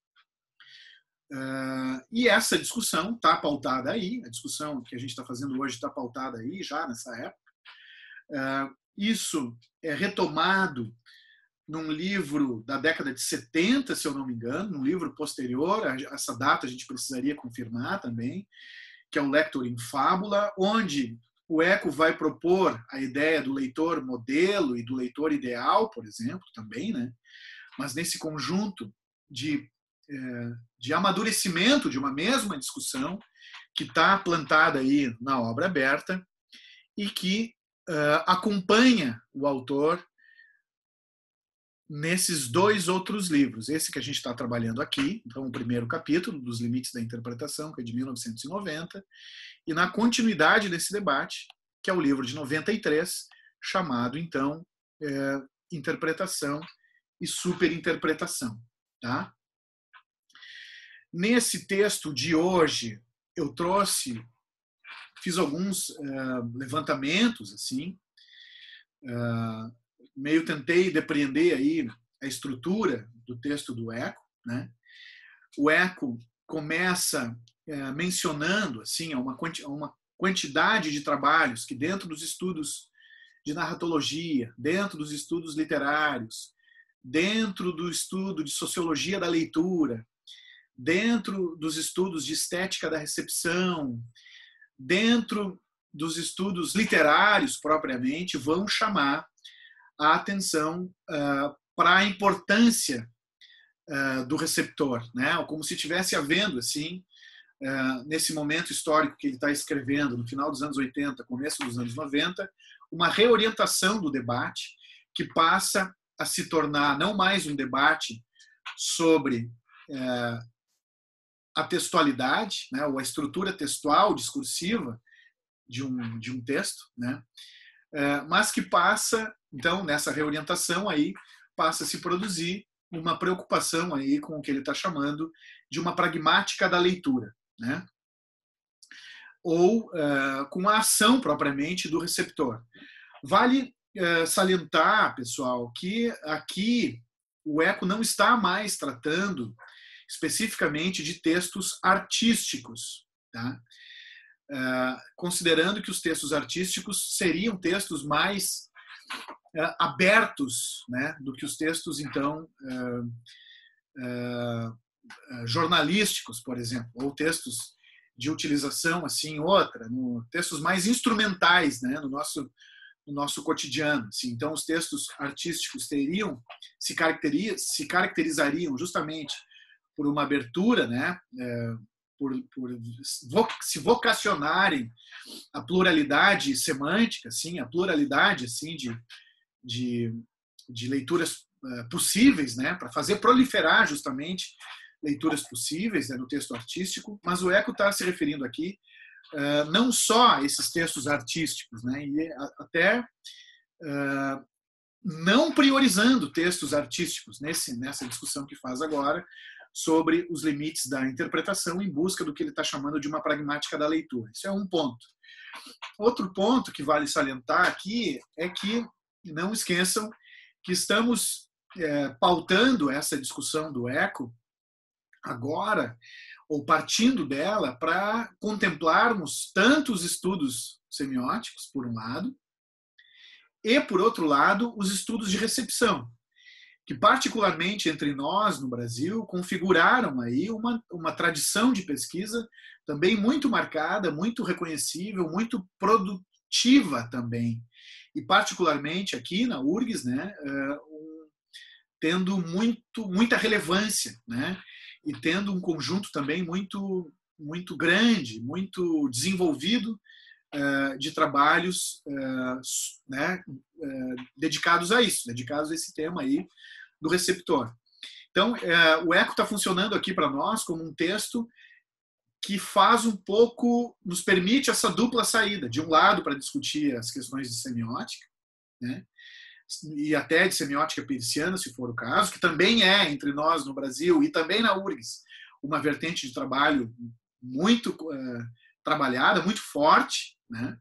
Uh, e essa discussão está pautada aí, a discussão que a gente está fazendo hoje está pautada aí, já nessa época. Uh, isso é retomado num livro da década de setenta, se eu não me engano, num livro posterior, a essa data a gente precisaria confirmar também, que é o Lector in Fabula, onde o Eco vai propor a ideia do leitor modelo e do leitor ideal, por exemplo, também, né? Mas nesse conjunto de de amadurecimento de uma mesma discussão que está plantada aí na obra aberta e que uh, acompanha o autor nesses dois outros livros. Esse que a gente está trabalhando aqui, então o primeiro capítulo dos Limites da Interpretação, que é de mil novecentos e noventa, e na continuidade desse debate, que é o livro de noventa e três, chamado, então, é, Interpretação e Superinterpretação, tá? Nesse texto de hoje, eu trouxe, fiz alguns uh, levantamentos, assim, uh, meio tentei depreender aí a estrutura do texto do Eco, né? O Eco começa uh, mencionando, assim, uma, quanti uma quantidade de trabalhos que dentro dos estudos de narratologia, dentro dos estudos literários, dentro do estudo de sociologia da leitura, dentro dos estudos de estética da recepção, dentro dos estudos literários propriamente, vão chamar a atenção uh, para a importância uh, do receptor, né? Como se estivesse havendo, assim, uh, nesse momento histórico que ele está escrevendo, no final dos anos oitenta, começo dos anos noventa, uma reorientação do debate que passa a se tornar não mais um debate sobre uh, a textualidade, né, ou a estrutura textual, discursiva de um, de um texto, né, é, mas que passa, então, nessa reorientação aí, passa a se produzir uma preocupação aí com o que ele está chamando de uma pragmática da leitura, né, ou é, com a ação propriamente do receptor. Vale é, salientar, pessoal, que aqui o Eco não está mais tratando especificamente de textos artísticos, tá? uh, considerando que os textos artísticos seriam textos mais uh, abertos, né, do que os textos, então, uh, uh, jornalísticos, por exemplo, ou textos de utilização, assim, outra, no, textos mais instrumentais, né, no nosso, no nosso cotidiano. Assim. Então, os textos artísticos teriam, se, caracteri se caracterizariam justamente por uma abertura, né, é, por, por se vocacionarem a pluralidade semântica, assim, a pluralidade assim, de, de, de leituras uh, possíveis, né, para fazer proliferar justamente leituras possíveis, né, no texto artístico, mas o Eco está se referindo aqui uh, não só a esses textos artísticos, né, e até uh, não priorizando textos artísticos nesse, nessa discussão que faz agora sobre os limites da interpretação em busca do que ele está chamando de uma pragmática da leitura. Isso é um ponto. Outro ponto que vale salientar aqui é que não esqueçam que estamos é, pautando essa discussão do Eco agora, ou partindo dela, para contemplarmos tanto os estudos semióticos, por um lado, e, por outro lado, os estudos de recepção, que particularmente entre nós no Brasil configuraram aí uma, uma tradição de pesquisa também muito marcada, muito reconhecível, muito produtiva também. E particularmente aqui na U R G S, né, uh, tendo muito, muita relevância, né, e tendo um conjunto também muito, muito grande, muito desenvolvido uh, de trabalhos uh, né, uh, dedicados a isso, dedicados a esse tema aí do receptor. Então, é, o Eco está funcionando aqui para nós como um texto que faz um pouco, nos permite essa dupla saída, de um lado para discutir as questões de semiótica, né, e até de semiótica periciana, se for o caso, que também é entre nós no Brasil e também na U R G S uma vertente de trabalho muito uh, trabalhada, muito forte, né?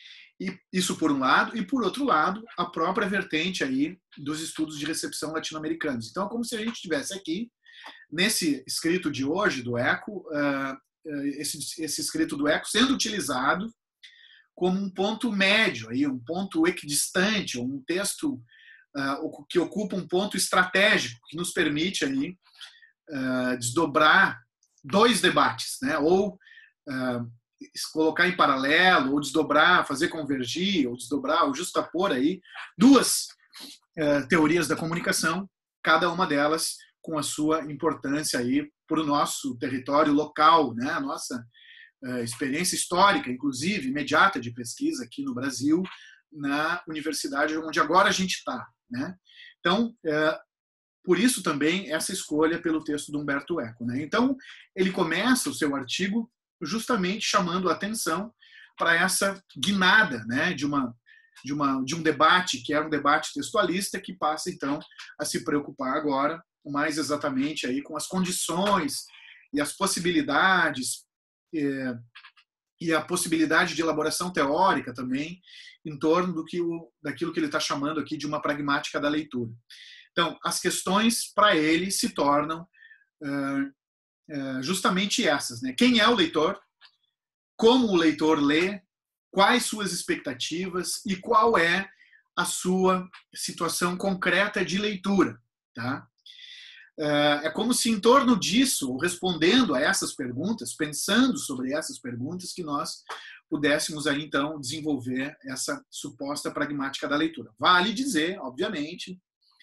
E isso por um lado, e por outro lado, a própria vertente aí dos estudos de recepção latino-americanos. Então, é como se a gente estivesse aqui, nesse escrito de hoje do Eco, uh, esse, esse escrito do Eco sendo utilizado como um ponto médio, aí, um ponto equidistante, ou um texto uh, que ocupa um ponto estratégico, que nos permite aí, uh, desdobrar dois debates, né? Ou uh, colocar em paralelo, ou desdobrar, fazer convergir, ou desdobrar, ou justapor aí duas uh, teorias da comunicação, cada uma delas com a sua importância aí para o nosso território local, né? A nossa uh, experiência histórica, inclusive, imediata de pesquisa aqui no Brasil, na universidade onde agora a gente está, né? Então, uh, por isso também essa escolha pelo texto do Humberto Eco, né? Então, ele começa o seu artigo justamente chamando a atenção para essa guinada, né, de, uma, de, uma, de um debate que era um debate textualista, que passa, então, a se preocupar agora mais exatamente aí com as condições e as possibilidades é, e a possibilidade de elaboração teórica também em torno do que o, daquilo que ele está chamando aqui de uma pragmática da leitura. Então, as questões para ele se tornam uh, uh, justamente essas, né? Quem é o leitor? Como o leitor lê? Quais suas expectativas? E qual é a sua situação concreta de leitura? Tá? Uh, é como se em torno disso, ou respondendo a essas perguntas, pensando sobre essas perguntas, que nós pudéssemos aí, então, desenvolver essa suposta pragmática da leitura. Vale dizer, obviamente,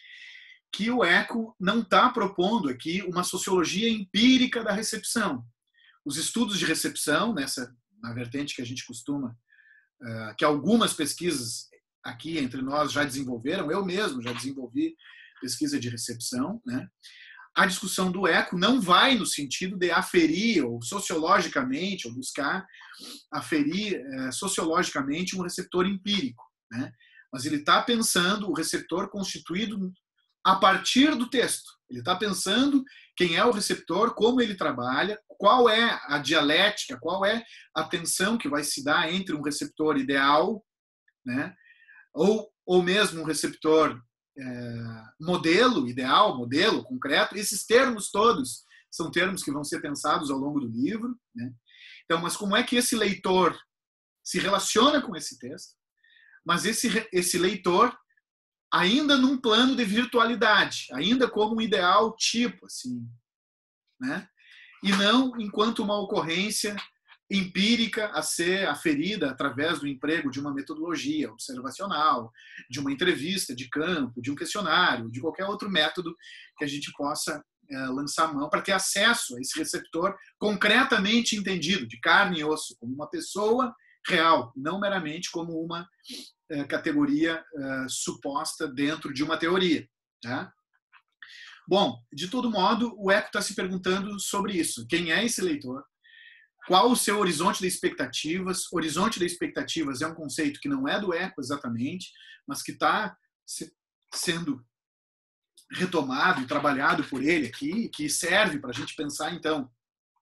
que o Eco não está propondo aqui uma sociologia empírica da recepção. Os estudos de recepção, nessa na vertente que a gente costuma, uh, que algumas pesquisas aqui entre nós já desenvolveram, eu mesmo já desenvolvi pesquisa de recepção, né? A discussão do Eco não vai no sentido de aferir, ou sociologicamente, ou buscar aferir uh, sociologicamente um receptor empírico, né? Mas ele está pensando o receptor constituído a partir do texto. Ele está pensando quem é o receptor, como ele trabalha, qual é a dialética, qual é a tensão que vai se dar entre um receptor ideal, né, ou, ou mesmo um receptor é, modelo, ideal, modelo, concreto. Esses termos todos são termos que vão ser pensados ao longo do livro, né? Então, mas como é que esse leitor se relaciona com esse texto, mas esse, esse leitor ainda num plano de virtualidade, ainda como um ideal tipo, assim, né? E não enquanto uma ocorrência empírica a ser aferida através do emprego de uma metodologia observacional, de uma entrevista de campo, de um questionário, de qualquer outro método que a gente possa é, lançar mão para ter acesso a esse receptor concretamente entendido, de carne e osso, como uma pessoa real, não meramente como uma é, categoria é, suposta dentro de uma teoria. Tá? Bom, de todo modo, o Eco está se perguntando sobre isso. Quem é esse leitor? Qual o seu horizonte de expectativas? Horizonte de expectativas é um conceito que não é do Eco exatamente, mas que está se, sendo retomado e trabalhado por ele aqui, que serve para a gente pensar, então,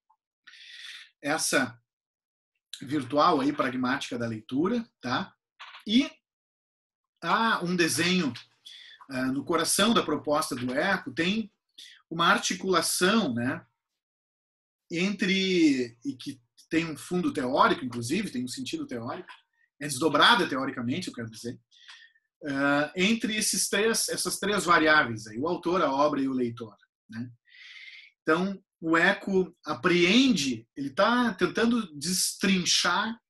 essa virtual aí, pragmática da leitura, tá? E há um desenho uh, no coração da proposta do Eco, tem uma articulação, né, entre, e que tem um fundo teórico, inclusive, tem um sentido teórico, é desdobrada teoricamente, eu quero dizer, uh, entre esses três, essas três variáveis, aí, o autor, a obra e o leitor. Né? Então, o Eco apreende, ele está tentando destrinchar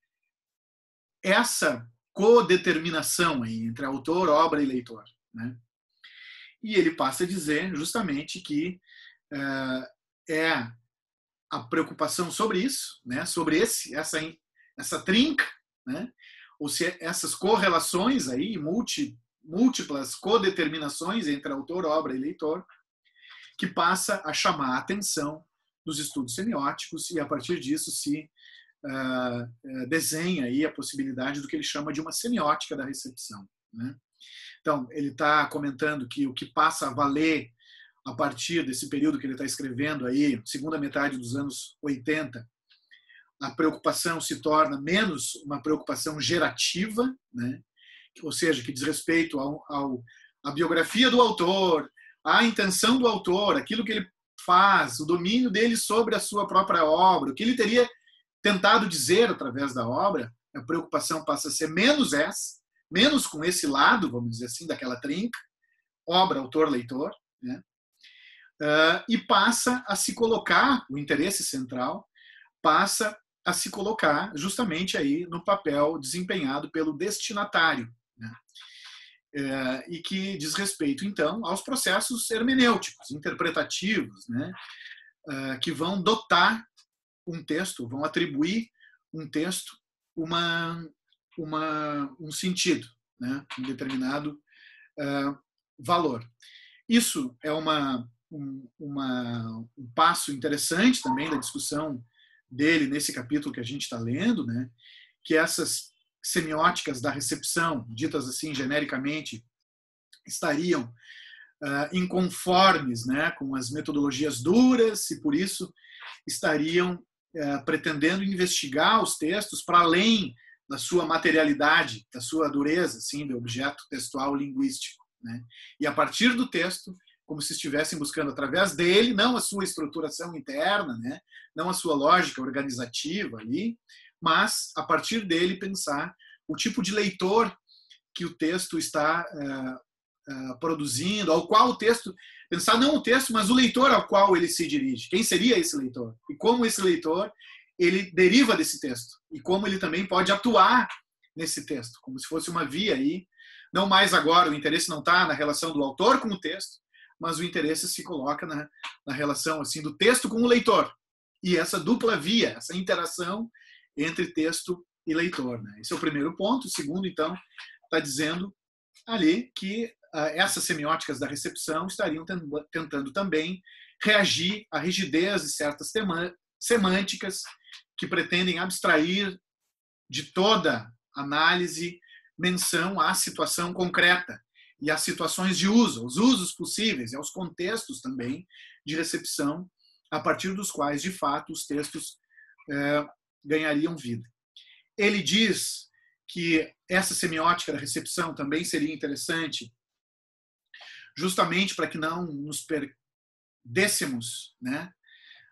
essa codeterminação aí, entre autor, obra e leitor. Né? E ele passa a dizer justamente que uh, é a preocupação sobre isso, né? Sobre esse, essa, essa trinca, né? Ou se essas correlações aí, multi, múltiplas codeterminações entre autor, obra e leitor, que passa a chamar a atenção dos estudos semióticos e a partir disso se uh, desenha aí a possibilidade do que ele chama de uma semiótica da recepção. Né? Então, ele está comentando que o que passa a valer a partir desse período que ele está escrevendo aí, segunda metade dos anos oitenta, a preocupação se torna menos uma preocupação gerativa, né? Ou seja, que diz respeito ao, ao, à biografia do autor, à intenção do autor, aquilo que ele faz, o domínio dele sobre a sua própria obra, o que ele teria tentado dizer através da obra, a preocupação passa a ser menos essa, menos com esse lado, vamos dizer assim, daquela trinca, obra, autor, leitor, né? Uh, e passa a se colocar, o interesse central, passa a se colocar justamente aí no papel desempenhado pelo destinatário, né? Uh, e que diz respeito, então, aos processos hermenêuticos, interpretativos, né? Uh, que vão dotar um texto, vão atribuir um texto uma, uma, um sentido, né? Um determinado uh, valor. Isso é uma Um, uma, um passo interessante também da discussão dele nesse capítulo que a gente está lendo, né? Que essas semióticas da recepção, ditas assim genericamente, estariam uh, inconformes, né, com as metodologias duras e, por isso, estariam uh, pretendendo investigar os textos para além da sua materialidade, da sua dureza, assim, do objeto textual linguístico. Né? E, a partir do texto, como se estivessem buscando através dele, não a sua estruturação interna, né? Não a sua lógica organizativa ali, mas a partir dele pensar o tipo de leitor que o texto está uh, uh, produzindo, ao qual o texto, pensar não o texto, mas o leitor ao qual ele se dirige. Quem seria esse leitor? E como esse leitor ele deriva desse texto e como ele também pode atuar nesse texto, como se fosse uma via aí. Não mais agora, o interesse não está na relação do autor com o texto, mas o interesse se coloca na, na relação assim do texto com o leitor. E essa dupla via, essa interação entre texto e leitor. Né? Esse é o primeiro ponto. O segundo, então, está dizendo ali que uh, essas semióticas da recepção estariam tentando também reagir à rigidez de certas semânticas que pretendem abstrair de toda análise menção à situação concreta e às situações de uso, os usos possíveis e aos contextos também de recepção a partir dos quais, de fato, os textos é, ganhariam vida. Ele diz que essa semiótica da recepção também seria interessante justamente para que não nos perdêssemos, né,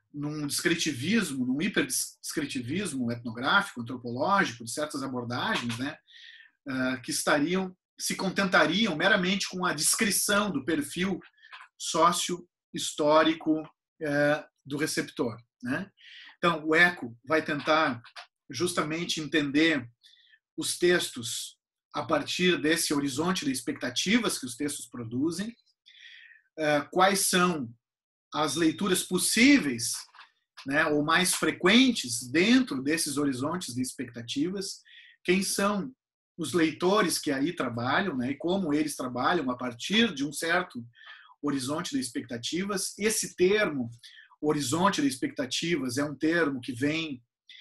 num descritivismo, num hiperdescritivismo etnográfico, antropológico, de certas abordagens, né, que estariam, se contentariam meramente com a descrição do perfil sócio-histórico do receptor, né? Então, o Eco vai tentar justamente entender os textos a partir desse horizonte de expectativas que os textos produzem, quais são as leituras possíveis, né, ou mais frequentes dentro desses horizontes de expectativas, quem são os leitores que aí trabalham, né, e como eles trabalham a partir de um certo horizonte de expectativas. Esse termo, horizonte de expectativas, é um termo que vem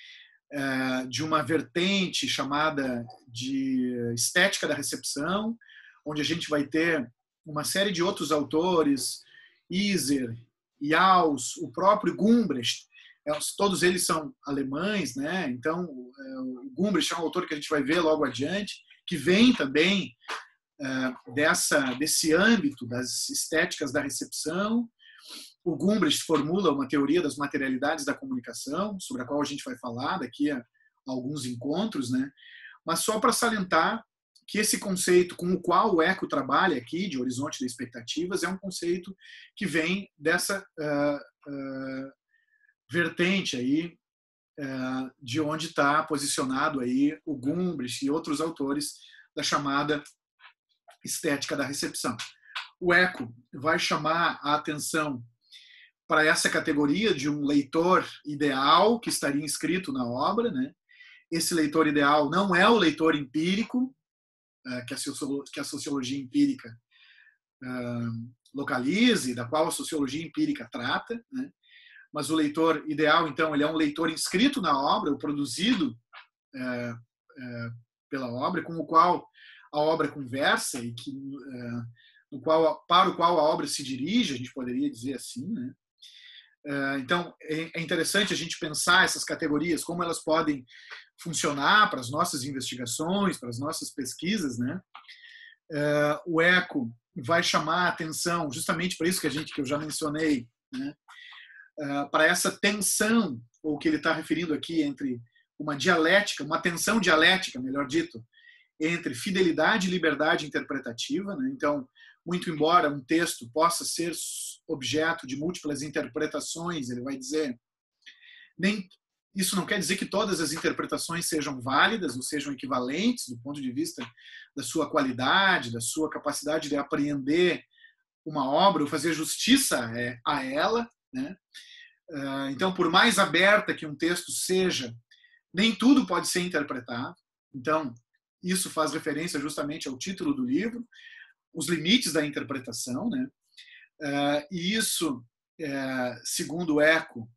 é, de uma vertente chamada de estética da recepção, onde a gente vai ter uma série de outros autores, Iser, Jauss, o próprio Gumbrecht, todos eles são alemães, né? Então o Gumbrecht é um autor que a gente vai ver logo adiante, que vem também uh, dessa, desse âmbito das estéticas da recepção. O Gumbrecht formula uma teoria das materialidades da comunicação, sobre a qual a gente vai falar daqui a alguns encontros, né? Mas só para salientar que esse conceito com o qual o Eco trabalha aqui, de horizonte de expectativas, é um conceito que vem dessa uh, uh, vertente aí, uh, de onde está posicionado aí o Gumbrecht e outros autores da chamada estética da recepção. O Eco vai chamar a atenção para essa categoria de um leitor ideal que estaria inscrito na obra, né? Esse leitor ideal não é o leitor empírico, que a sociologia empírica localiza e da qual a sociologia empírica trata, né? Mas o leitor ideal, então, ele é um leitor inscrito na obra, ou produzido é, é, pela obra, com o qual a obra conversa e que, é, no qual, para o qual a obra se dirige, a gente poderia dizer assim, né? É, então, é interessante a gente pensar essas categorias, como elas podem funcionar para as nossas investigações, para as nossas pesquisas, né? É, o Eco vai chamar a atenção justamente para isso que a gente que eu já mencionei, né? É, para essa tensão, ou que ele está referindo aqui, entre uma dialética, uma tensão dialética, melhor dito, entre fidelidade e liberdade interpretativa, né? Então, muito embora um texto possa ser objeto de múltiplas interpretações, ele vai dizer, nem isso não quer dizer que todas as interpretações sejam válidas ou sejam equivalentes do ponto de vista da sua qualidade, da sua capacidade de apreender uma obra ou fazer justiça a ela, né? Então, por mais aberta que um texto seja, nem tudo pode ser interpretado. Então, isso faz referência justamente ao título do livro, os limites da interpretação, né? E isso, segundo o Eco,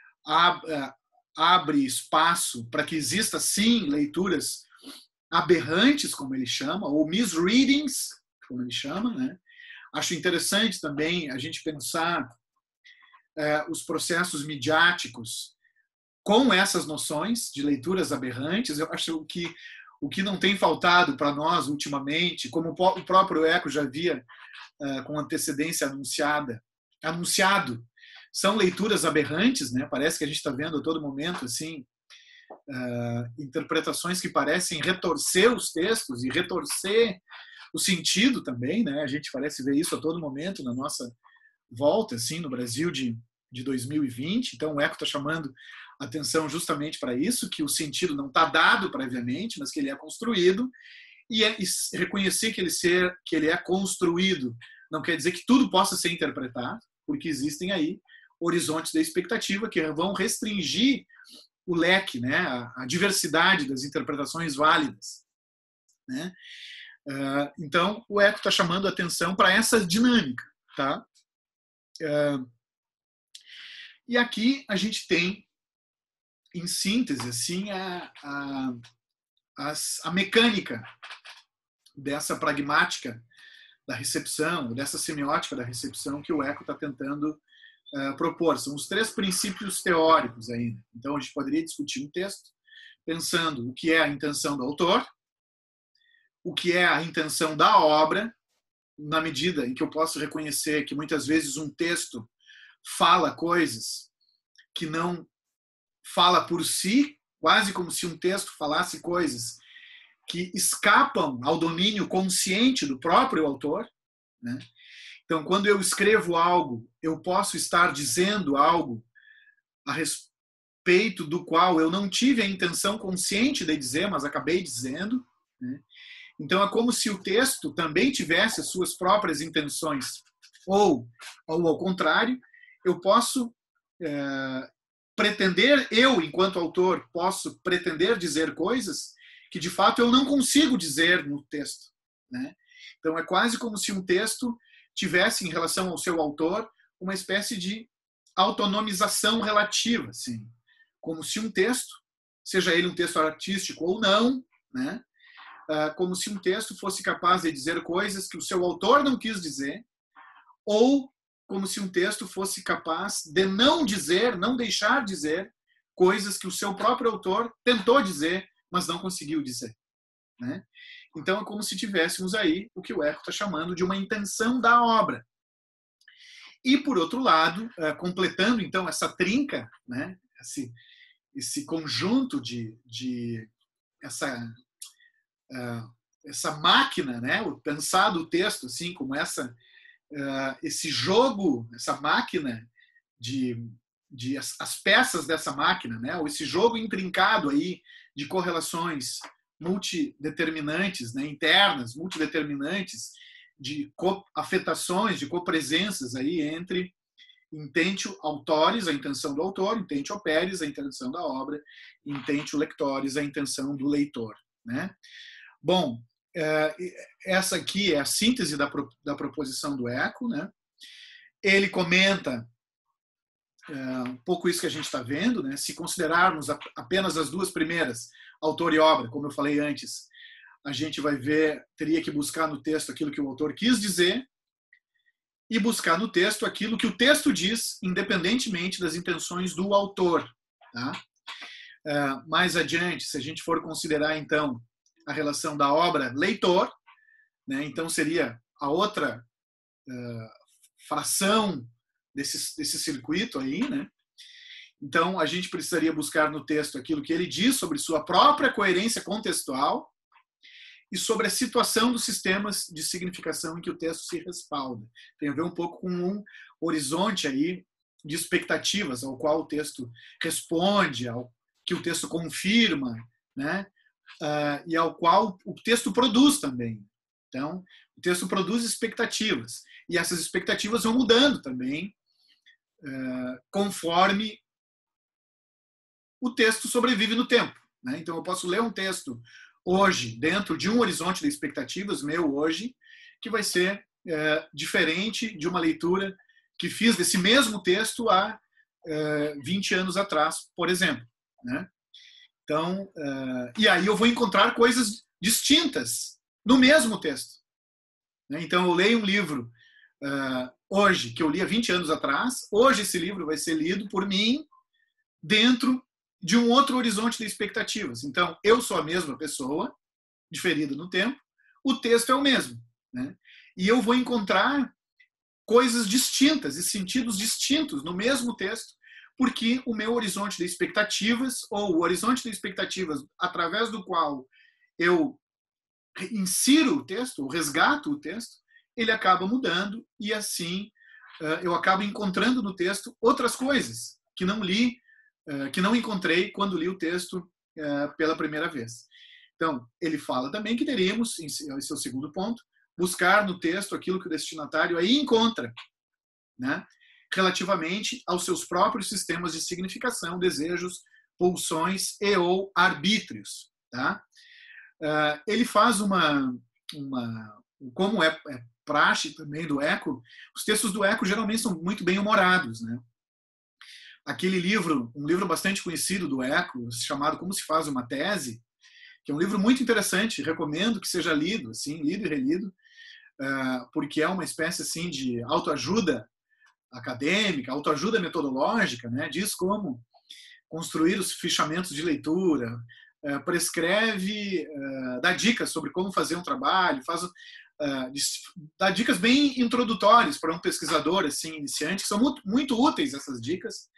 abre espaço para que exista, sim, leituras aberrantes, como ele chama, ou misreadings, como ele chama, né? Acho interessante também a gente pensar é, os processos midiáticos com essas noções de leituras aberrantes. Eu acho que o que não tem faltado para nós ultimamente, como o próprio Eco já havia é, com antecedência anunciada, anunciado, são leituras aberrantes, né? Parece que a gente está vendo a todo momento assim, uh, interpretações que parecem retorcer os textos e retorcer o sentido também, né? A gente parece ver isso a todo momento na nossa volta, assim, no Brasil de, de dois mil e vinte. Então, o Eco está chamando atenção justamente para isso, que o sentido não está dado previamente, mas que ele é construído, e, é, e reconhecer que ele, ser, que ele é construído não quer dizer que tudo possa ser interpretado, porque existem aí horizontes da expectativa que vão restringir o leque, né, a, a diversidade das interpretações válidas, né? Uh, então, o Eco está chamando a atenção para essa dinâmica, tá? Uh, e aqui a gente tem, em síntese, assim, a, a, a, a mecânica dessa pragmática da recepção, dessa semiótica da recepção que o Eco está tentando uh, propor. São os três princípios teóricos ainda. Então, a gente poderia discutir um texto pensando o que é a intenção do autor, o que é a intenção da obra, na medida em que eu posso reconhecer que muitas vezes um texto fala coisas que não fala por si, quase como se um texto falasse coisas que escapam ao domínio consciente do próprio autor, né? Então, quando eu escrevo algo, eu posso estar dizendo algo a respeito do qual eu não tive a intenção consciente de dizer, mas acabei dizendo, né? Então, é como se o texto também tivesse as suas próprias intenções. Ou, ou ao contrário, eu posso é, pretender, eu, enquanto autor, posso pretender dizer coisas que, de fato, eu não consigo dizer no texto, né? Então, é quase como se um texto tivesse, em relação ao seu autor, uma espécie de autonomização relativa, assim. Como se um texto, seja ele um texto artístico ou não, né? Como se um texto fosse capaz de dizer coisas que o seu autor não quis dizer, ou como se um texto fosse capaz de não dizer, não deixar dizer coisas que o seu próprio autor tentou dizer, mas não conseguiu dizer, né? Então é como se tivéssemos aí o que o Eco está chamando de uma intenção da obra. E, por outro lado, completando então essa trinca, né, esse, esse conjunto de, de essa, essa máquina, né, o pensar do texto assim, como essa, esse jogo, essa máquina de, de as, as peças dessa máquina, né, ou esse jogo intrincado aí de correlações multideterminantes, né, internas, multideterminantes, de afetações, de copresenças aí entre intentio autores, a intenção do autor, intentio operis, a intenção da obra, intentio lectores, a intenção do leitor, né? Bom, essa aqui é a síntese da, da proposição do Eco, né? Ele comenta um pouco isso que a gente está vendo, né? Se considerarmos apenas as duas primeiras, autor e obra, como eu falei antes, a gente vai ver, teria que buscar no texto aquilo que o autor quis dizer e buscar no texto aquilo que o texto diz, independentemente das intenções do autor, tá? Uh, mais adiante, se a gente for considerar, então, a relação da obra leitor, né, então seria a outra uh, fração desse, desse circuito aí, né? Então, a gente precisaria buscar no texto aquilo que ele diz sobre sua própria coerência contextual e sobre a situação dos sistemas de significação em que o texto se respalda. Tem a ver um pouco com um horizonte aí de expectativas ao qual o texto responde, ao que o texto confirma, né? Uh, e ao qual o texto produz também. Então, o texto produz expectativas. E essas expectativas vão mudando também uh, conforme o texto sobrevive no tempo, né? Então, eu posso ler um texto hoje, dentro de um horizonte de expectativas meu hoje, que vai ser é, diferente de uma leitura que fiz desse mesmo texto há é, vinte anos atrás, por exemplo, né? Então, é, e aí eu vou encontrar coisas distintas no mesmo texto, né? Então, eu leio um livro é, hoje, que eu li há vinte anos atrás, hoje esse livro vai ser lido por mim dentro de um outro horizonte de expectativas. Então, eu sou a mesma pessoa, diferida no tempo, o texto é o mesmo, né? E eu vou encontrar coisas distintas e sentidos distintos no mesmo texto, porque o meu horizonte de expectativas, ou o horizonte de expectativas através do qual eu insiro o texto, ou resgato o texto, ele acaba mudando e assim eu acabo encontrando no texto outras coisas que não li, que não encontrei quando li o texto pela primeira vez. Então, ele fala também que teríamos, esse é o segundo ponto, buscar no texto aquilo que o destinatário aí encontra, né, relativamente aos seus próprios sistemas de significação, desejos, pulsões e ou arbítrios. Tá? Ele faz uma, uma como é, é praxe também do Eco, os textos do Eco geralmente são muito bem humorados, né? Aquele livro, um livro bastante conhecido do Eco, chamado Como se faz uma tese, que é um livro muito interessante, recomendo que seja lido, assim, lido e relido, porque é uma espécie assim de autoajuda acadêmica, autoajuda metodológica, né? Diz como construir os fichamentos de leitura, prescreve, dá dicas sobre como fazer um trabalho, faz, dá dicas bem introdutórias para um pesquisador assim iniciante, que são muito, muito úteis essas dicas.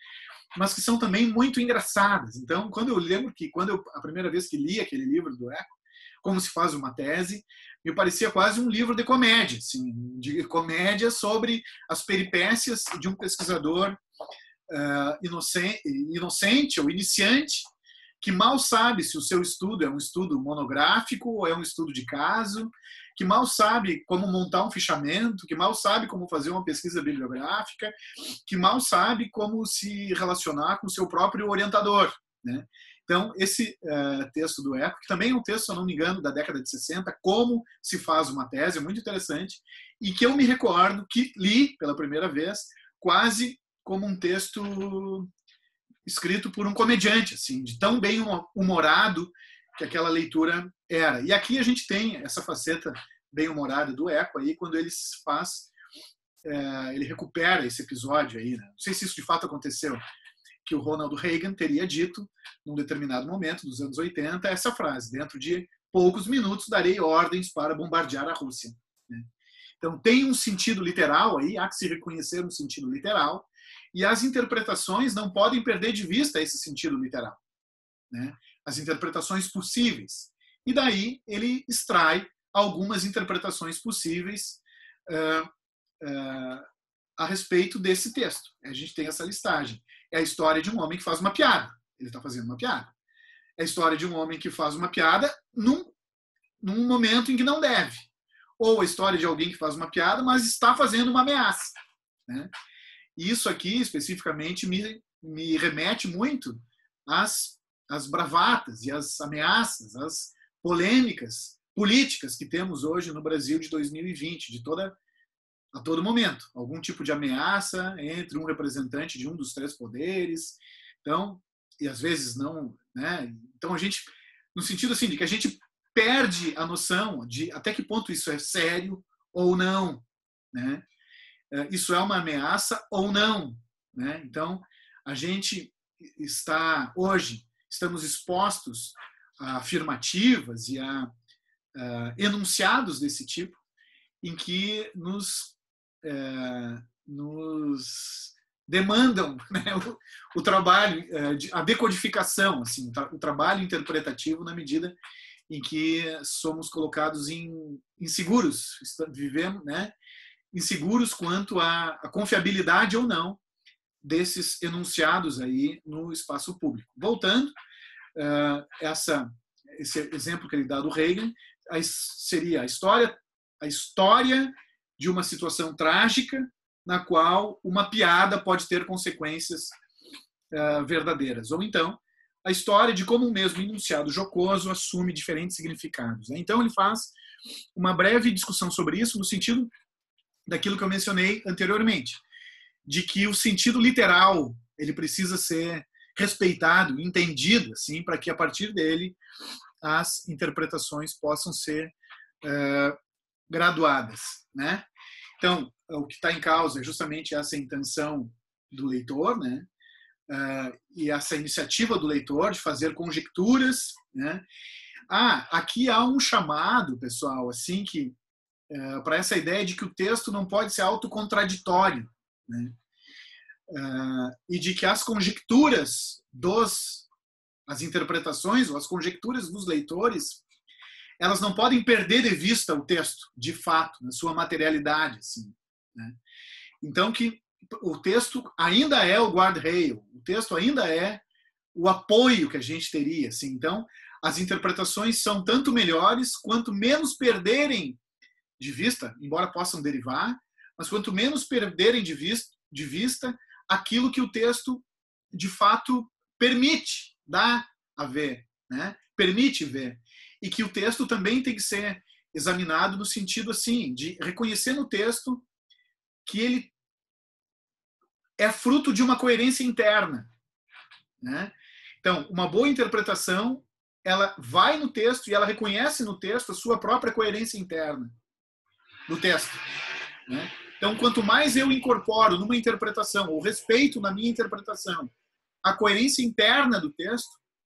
mas que são também muito engraçadas. Então, quando eu lembro que, quando eu, a primeira vez que li aquele livro do Eco, Como se faz uma tese, me parecia quase um livro de comédia, assim, de comédia sobre as peripécias de um pesquisador uh, inocente, inocente ou iniciante, que mal sabe se o seu estudo é um estudo monográfico ou é um estudo de caso, que mal sabe como montar um fichamento, que mal sabe como fazer uma pesquisa bibliográfica, que mal sabe como se relacionar com o seu próprio orientador, né? Então, esse uh, texto do Eco, que também é um texto, se eu não me engano, da década de sessenta, Como se faz uma tese, é muito interessante, e que eu me recordo que li pela primeira vez quase como um texto escrito por um comediante, assim, de tão bem humorado que aquela leitura era. E aqui a gente tem essa faceta bem humorada do Eco aí, quando ele faz, é, ele recupera esse episódio aí, né? Não sei se isso de fato aconteceu, que o Ronald Reagan teria dito, num determinado momento dos anos oitenta, essa frase: dentro de poucos minutos darei ordens para bombardear a Rússia. Né? Então tem um sentido literal aí, há que se reconhecer um sentido literal, e as interpretações não podem perder de vista esse sentido literal, né? As interpretações possíveis. E daí ele extrai algumas interpretações possíveis uh, uh, a respeito desse texto. A gente tem essa listagem. É a história de um homem que faz uma piada. Ele está fazendo uma piada. É a história de um homem que faz uma piada num, num momento em que não deve. Ou a história de alguém que faz uma piada, mas está fazendo uma ameaça, né? E isso aqui, especificamente, me, me remete muito às, às bravatas e às ameaças, às polêmicas políticas que temos hoje no Brasil de dois mil e vinte, de toda, a todo momento. Algum tipo de ameaça entre um representante de um dos três poderes. Então, e às vezes não, né? Então a gente, no sentido assim, de que a gente perde a noção de até que ponto isso é sério ou não, né? Isso é uma ameaça ou não, né? Então, a gente está, hoje, estamos expostos a afirmativas e a, a enunciados desse tipo, em que nos, é, nos demandam, né, o, o trabalho, a decodificação, assim, o trabalho interpretativo na medida em que somos colocados em inseguros, vivemos, né, inseguros quanto à, à confiabilidade ou não desses enunciados aí no espaço público. Voltando, uh, essa, esse exemplo que ele dá do Reagan a, seria a história, a história de uma situação trágica na qual uma piada pode ter consequências uh, verdadeiras. Ou então, a história de como um mesmo enunciado jocoso assume diferentes significados. Né? Então, ele faz uma breve discussão sobre isso no sentido daquilo que eu mencionei anteriormente, de que o sentido literal ele precisa ser respeitado, entendido, assim, para que a partir dele as interpretações possam ser uh, graduadas, né? Então, o que está em causa é justamente essa intenção do leitor, né? Uh, e essa iniciativa do leitor de fazer conjecturas, né? Ah, aqui há um chamado, pessoal, assim, que Uh, para essa ideia de que o texto não pode ser autocontraditório, né? Uh, e de que as conjecturas dos, as interpretações ou as conjecturas dos leitores, elas não podem perder de vista o texto, de fato, na sua materialidade, assim, né? Então que o texto ainda é o guardrail, o texto ainda é o apoio que a gente teria, assim. Então as interpretações são tanto melhores quanto menos perderem de vista, embora possam derivar, mas quanto menos perderem de vista, de vista aquilo que o texto de fato permite, dá a ver, né? Permite ver. E que o texto também tem que ser examinado no sentido assim, de reconhecer no texto que ele é fruto de uma coerência interna, né? Então, uma boa interpretação, ela vai no texto e ela reconhece no texto a sua própria coerência interna do texto, né? Então, quanto mais eu incorporo numa interpretação, ou respeito na minha interpretação, a coerência interna do texto,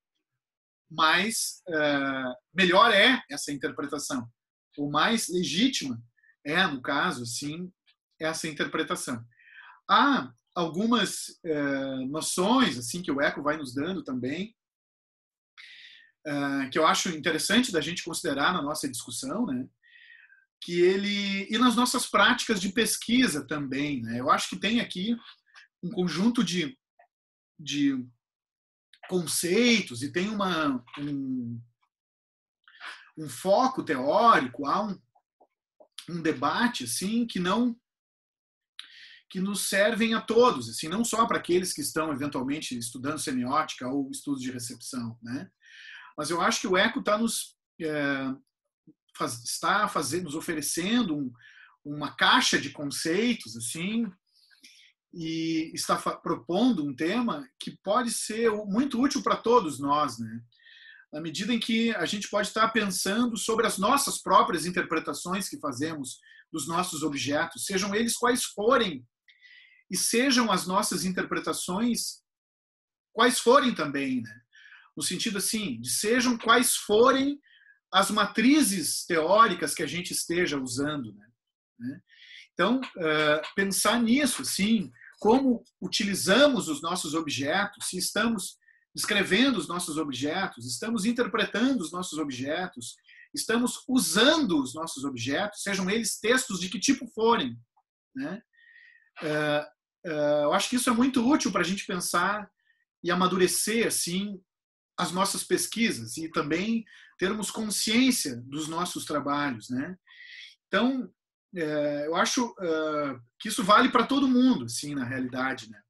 mais uh, melhor é essa interpretação, ou mais legítima é, no caso, sim, essa interpretação. Há algumas uh, noções assim que o Eco vai nos dando também, uh, que eu acho interessante da gente considerar na nossa discussão, né? Que ele e nas nossas práticas de pesquisa também, né? Eu acho que tem aqui um conjunto de, de conceitos e tem uma um, um foco teórico, há um, um debate assim que não que nos servem a todos, assim, não só para aqueles que estão eventualmente estudando semiótica ou estudos de recepção, né? Mas eu acho que o Eco está nos é, faz, está fazendo, nos oferecendo um, uma caixa de conceitos, assim, e está propondo um tema que pode ser muito útil para todos nós, né? Na medida em que a gente pode estar pensando sobre as nossas próprias interpretações que fazemos dos nossos objetos, sejam eles quais forem, e sejam as nossas interpretações quais forem também, né? No sentido assim, de sejam quais forem as matrizes teóricas que a gente esteja usando, né? Então, pensar nisso, assim, como utilizamos os nossos objetos, se estamos descrevendo os nossos objetos, estamos interpretando os nossos objetos, estamos usando os nossos objetos, sejam eles textos de que tipo forem, né? Eu acho que isso é muito útil para a gente pensar e amadurecer, assim, as nossas pesquisas e também termos consciência dos nossos trabalhos, né? Então, eu acho que isso vale para todo mundo, assim, na realidade, né?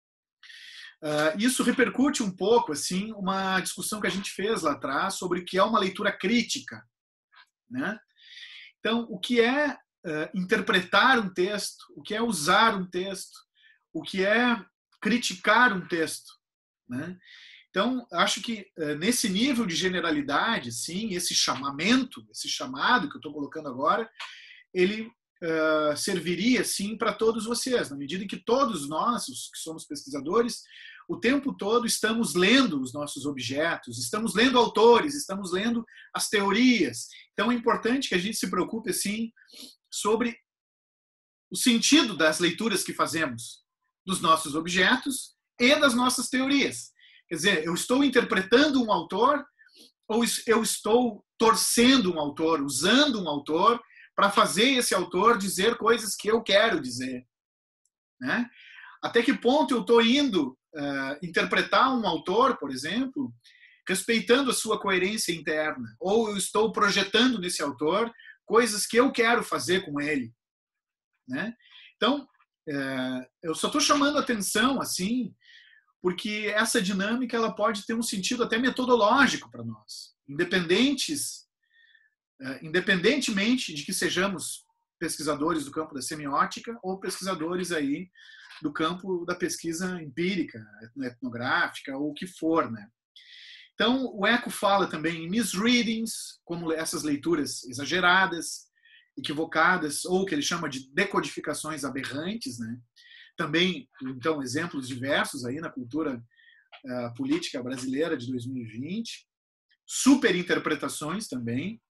Isso repercute um pouco, assim, uma discussão que a gente fez lá atrás sobre o que é uma leitura crítica, né? Então, o que é interpretar um texto, o que é usar um texto, o que é criticar um texto, né? Então, acho que nesse nível de generalidade, sim, esse chamamento, esse chamado que eu estou colocando agora, ele uh, serviria, sim, para todos vocês, na medida em que todos nós, os que somos pesquisadores, o tempo todo estamos lendo os nossos objetos, estamos lendo autores, estamos lendo as teorias. Então, é importante que a gente se preocupe, assim, sobre o sentido das leituras que fazemos dos nossos objetos e das nossas teorias. Quer dizer, eu estou interpretando um autor ou eu estou torcendo um autor, usando um autor para fazer esse autor dizer coisas que eu quero dizer, né? Até que ponto eu estou indo uh, interpretar um autor, por exemplo, respeitando a sua coerência interna, ou eu estou projetando nesse autor coisas que eu quero fazer com ele, né? Então, uh, eu só estou chamando a atenção, assim, porque essa dinâmica ela pode ter um sentido até metodológico para nós, independentes, independentemente de que sejamos pesquisadores do campo da semiótica ou pesquisadores aí do campo da pesquisa empírica, etnográfica ou o que for, né? Então, o Eco fala também em misreadings, como essas leituras exageradas, equivocadas, ou o que ele chama de decodificações aberrantes, né? Também, então, exemplos diversos aí na cultura uh, política brasileira de dois mil e vinte, superinterpretações também,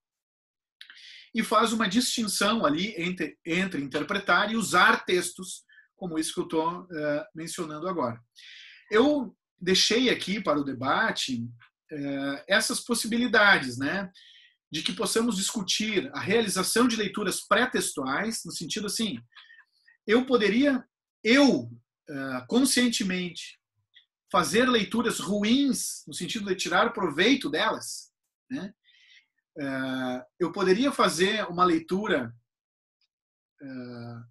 e faz uma distinção ali entre, entre interpretar e usar textos, como isso que eu estou uh, mencionando agora. Eu deixei aqui para o debate uh, essas possibilidades, né, de que possamos discutir a realização de leituras pré-textuais, no sentido assim, eu poderia eu, uh, conscientemente, fazer leituras ruins, no sentido de tirar proveito delas, né? Uh, eu poderia fazer uma leitura uh,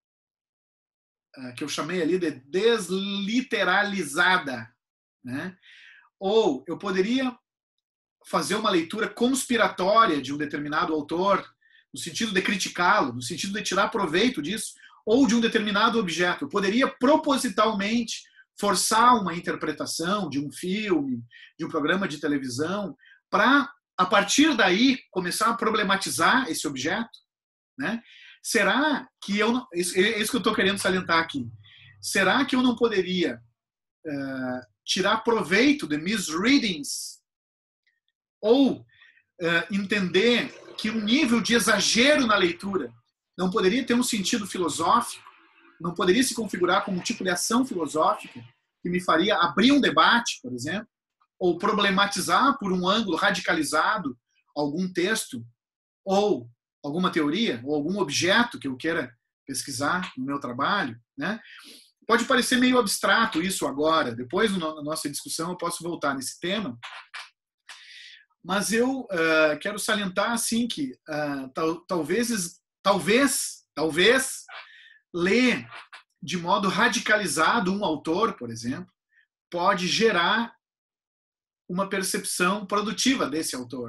uh, que eu chamei ali de desliteralizada, né? Ou eu poderia fazer uma leitura conspiratória de um determinado autor, no sentido de criticá-lo, no sentido de tirar proveito disso, ou de um determinado objeto. Eu poderia propositalmente forçar uma interpretação de um filme, de um programa de televisão, para, a partir daí, começar a problematizar esse objeto, né? Será que eu não... Isso, é isso que eu estou querendo salientar aqui. Será que eu não poderia uh, tirar proveito de misreadings ou uh, entender que um nível de exagero na leitura não poderia ter um sentido filosófico, não poderia se configurar como um tipo de ação filosófica que me faria abrir um debate, por exemplo, ou problematizar por um ângulo radicalizado algum texto ou alguma teoria ou algum objeto que eu queira pesquisar no meu trabalho, né? Pode parecer meio abstrato isso agora, depois na nossa discussão eu posso voltar nesse tema, mas eu uh, quero salientar assim que uh, tal, talvez, talvez, talvez ler de modo radicalizado um autor, por exemplo, pode gerar uma percepção produtiva desse autor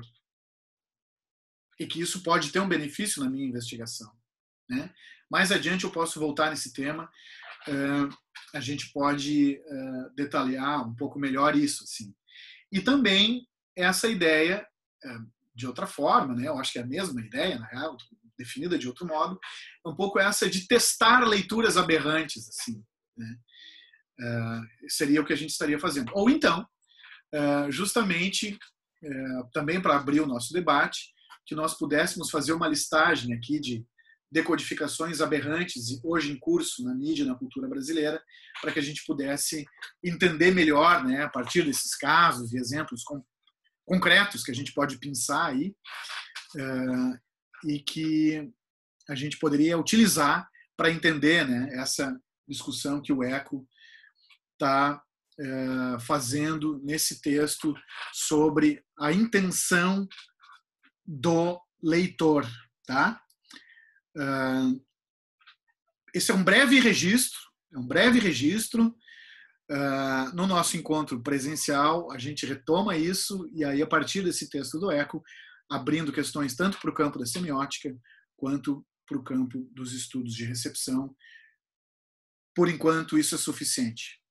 e que isso pode ter um benefício na minha investigação, né? Mais adiante eu posso voltar nesse tema. Uh, a gente pode uh, detalhar um pouco melhor isso, assim. E também essa ideia, uh, de outra forma, né, eu acho que é a mesma ideia, na real, definida de outro modo, é um pouco essa de testar leituras aberrantes, assim, né? Uh, seria o que a gente estaria fazendo. Ou então, uh, justamente, uh, também para abrir o nosso debate, que nós pudéssemos fazer uma listagem aqui de decodificações aberrantes hoje em curso na mídia e na cultura brasileira, para que a gente pudesse entender melhor, né, a partir desses casos e exemplos com, concretos que a gente pode pensar aí, uh, e que a gente poderia utilizar para entender, né, essa discussão que o Eco está uh, fazendo nesse texto sobre a intenção do leitor, tá? Uh, esse é um breve registro, é um breve registro. Uh, no nosso encontro presencial, a gente retoma isso, e aí, a partir desse texto do Eco, abrindo questões tanto para o campo da semiótica, quanto para o campo dos estudos de recepção. Por enquanto, isso é suficiente.